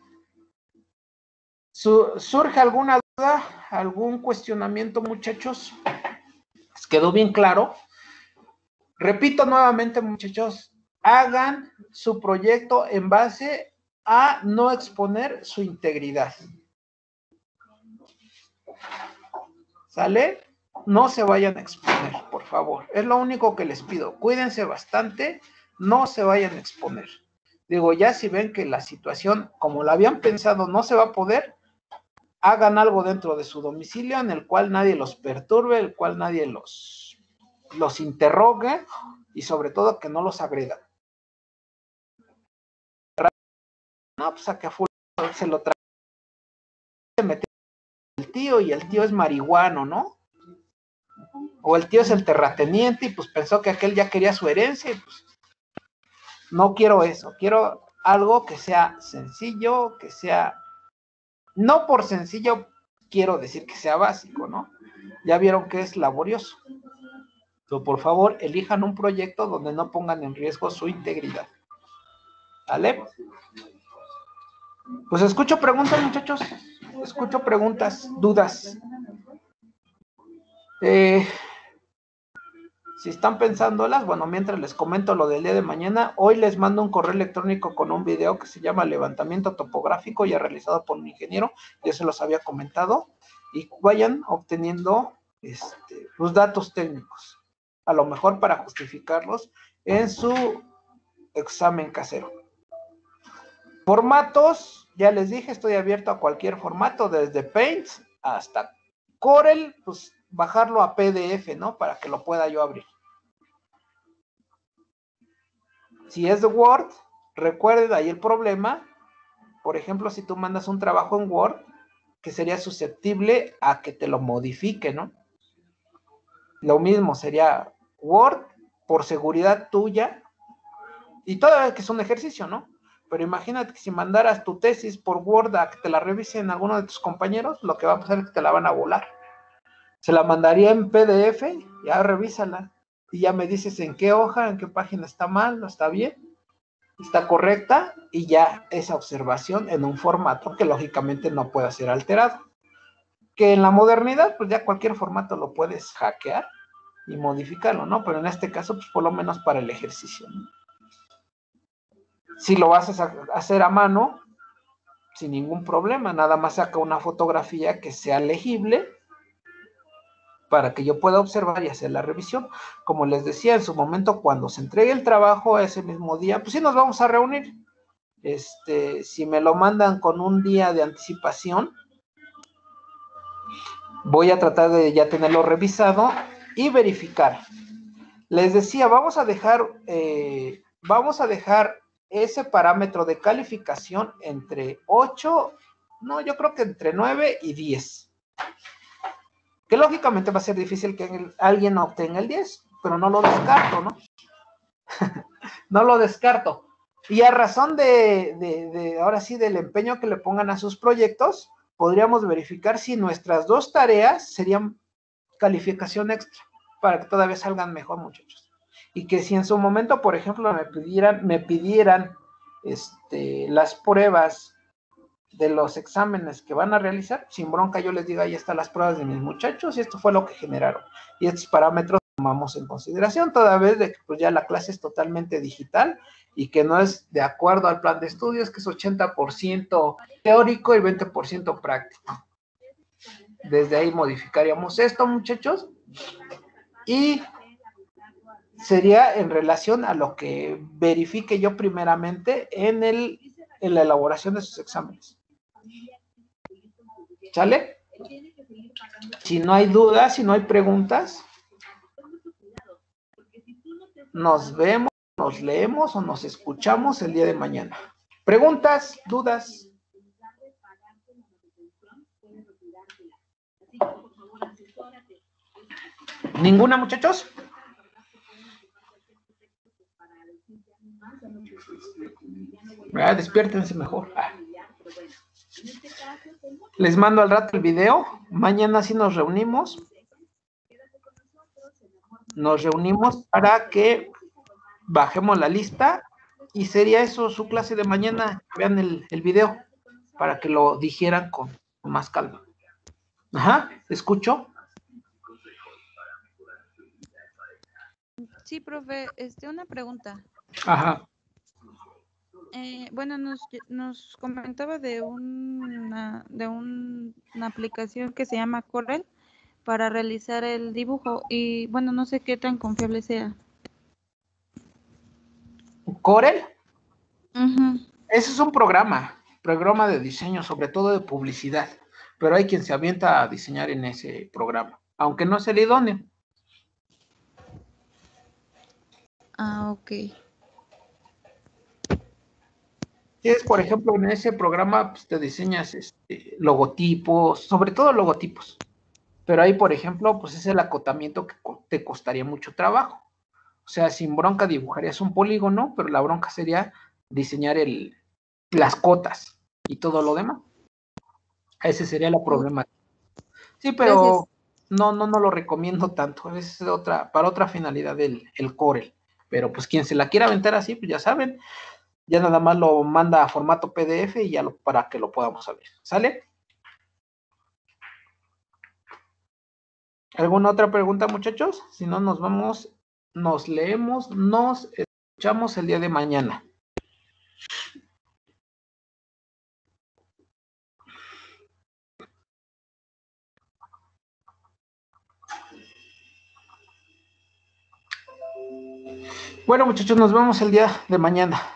¿Surge alguna duda, algún cuestionamiento, muchachos? ¿Les quedó bien claro? Repito nuevamente, muchachos, hagan su proyecto en base a no exponer su integridad. ¿Sale? No se vayan a exponer, por favor. Es lo único que les pido. Cuídense bastante, no se vayan a exponer. Digo, ya si ven que la situación, como la habían pensado, no se va a poder, hagan algo dentro de su domicilio en el cual nadie los perturbe, el cual nadie los, los interrogue y sobre todo que no los agreda. No, pues a que a full se lo trae, se mete el tío y el tío es marihuano, ¿no? O el tío es el terrateniente y pues pensó que aquel ya quería su herencia y pues no quiero eso, quiero algo que sea sencillo, que sea, no por sencillo quiero decir que sea básico, ¿no? Ya vieron que es laborioso. Pero por favor, elijan un proyecto donde no pongan en riesgo su integridad. ¿Vale? Pues escucho preguntas, muchachos. Escucho preguntas, dudas. Eh, si están pensándolas, bueno, mientras les comento lo del día de mañana, hoy les mando un correo electrónico con un video que se llama Levantamiento Topográfico, ya realizado por un ingeniero, ya se los había comentado, y vayan obteniendo este, los datos técnicos, a lo mejor para justificarlos en su examen casero. Formatos, ya les dije, estoy abierto a cualquier formato, desde Paint hasta Corel, pues bajarlo a P D F, ¿no? Para que lo pueda yo abrir. Si es de Word, recuerden ahí el problema. Por ejemplo, si tú mandas un trabajo en Word, que sería susceptible a que te lo modifique, ¿no? Lo mismo sería Word, por seguridad tuya, y todavía que es un ejercicio, ¿no? Pero imagínate que si mandaras tu tesis por Word a que te la revisen alguno de tus compañeros, lo que va a pasar es que te la van a volar. Se la mandaría en P D F, ya revísala, y ya me dices en qué hoja, en qué página está mal, no está bien, está correcta, y ya esa observación en un formato que lógicamente no pueda ser alterado. Que en la modernidad, pues ya cualquier formato lo puedes hackear y modificarlo, ¿no? Pero en este caso, pues por lo menos para el ejercicio, ¿no? Si lo vas a hacer a mano, sin ningún problema, nada más saca una fotografía que sea legible para que yo pueda observar y hacer la revisión. Como les decía, en su momento, cuando se entregue el trabajo ese mismo día, pues sí nos vamos a reunir. Este, si me lo mandan con un día de anticipación, voy a tratar de ya tenerlo revisado y verificar Les decía, vamos a dejar, eh, vamos a dejar ese parámetro de calificación entre ocho, no, yo creo que entre nueve y diez. Que lógicamente va a ser difícil que el, alguien obtenga el diez, pero no lo descarto, ¿no? No lo descarto. Y a razón de, de, de, ahora sí, del empeño que le pongan a sus proyectos, podríamos verificar si nuestras dos tareas serían calificación extra, para que todavía salgan mejor, muchachos. Y que si en su momento, por ejemplo, me pidieran, me pidieran este, las pruebas de los exámenes que van a realizar, sin bronca yo les digo, ahí están las pruebas de mis muchachos y esto fue lo que generaron. Y estos parámetros tomamos en consideración, toda vez de que pues, ya la clase es totalmente digital y que no es de acuerdo al plan de estudios, que es ochenta por ciento teórico y veinte por ciento práctico. Desde ahí modificaríamos esto, muchachos, y sería en relación a lo que verifique yo primeramente en, el, en la elaboración de sus exámenes. ¿Sale? Si no hay dudas, si no hay preguntas, nos vemos, nos leemos o nos escuchamos el día de mañana. ¿Preguntas? ¿Dudas? ¿Ninguna, muchachos? Ah, despiértense mejor. Ah. Les mando al rato el video. Mañana sí nos reunimos. Nos reunimos para que bajemos la lista y sería eso su clase de mañana. Vean el, el video para que lo digieran con, con más calma. Ajá, ¿te escucho? Sí, profe, este, una pregunta. Ajá. Eh, bueno, nos, nos comentaba de una, de un, una aplicación que se llama Corel para realizar el dibujo y bueno, no sé qué tan confiable sea. ¿Corel? Uh-huh. Ese es un programa, programa de diseño, sobre todo de publicidad, pero hay quien se avienta a diseñar en ese programa, aunque no es el idóneo. Ah, ok. Si es, por ejemplo, en ese programa pues, te diseñas este, logotipos, sobre todo logotipos, pero ahí, por ejemplo, pues es el acotamiento que te costaría mucho trabajo. O sea, sin bronca dibujarías un polígono, pero la bronca sería diseñar el, las cotas y todo lo demás. Ese sería el problema. Sí, pero Gracias. no, no, no lo recomiendo tanto. Es otra, para otra finalidad el, el Corel. Pero pues quien se la quiera aventar así, pues ya saben, ya nada más lo manda a formato P D F y ya lo, para que lo podamos saber. ¿Sale? ¿Alguna otra pregunta, muchachos? Si no, nos vamos, nos leemos, nos escuchamos el día de mañana. Bueno, muchachos, nos vemos el día de mañana.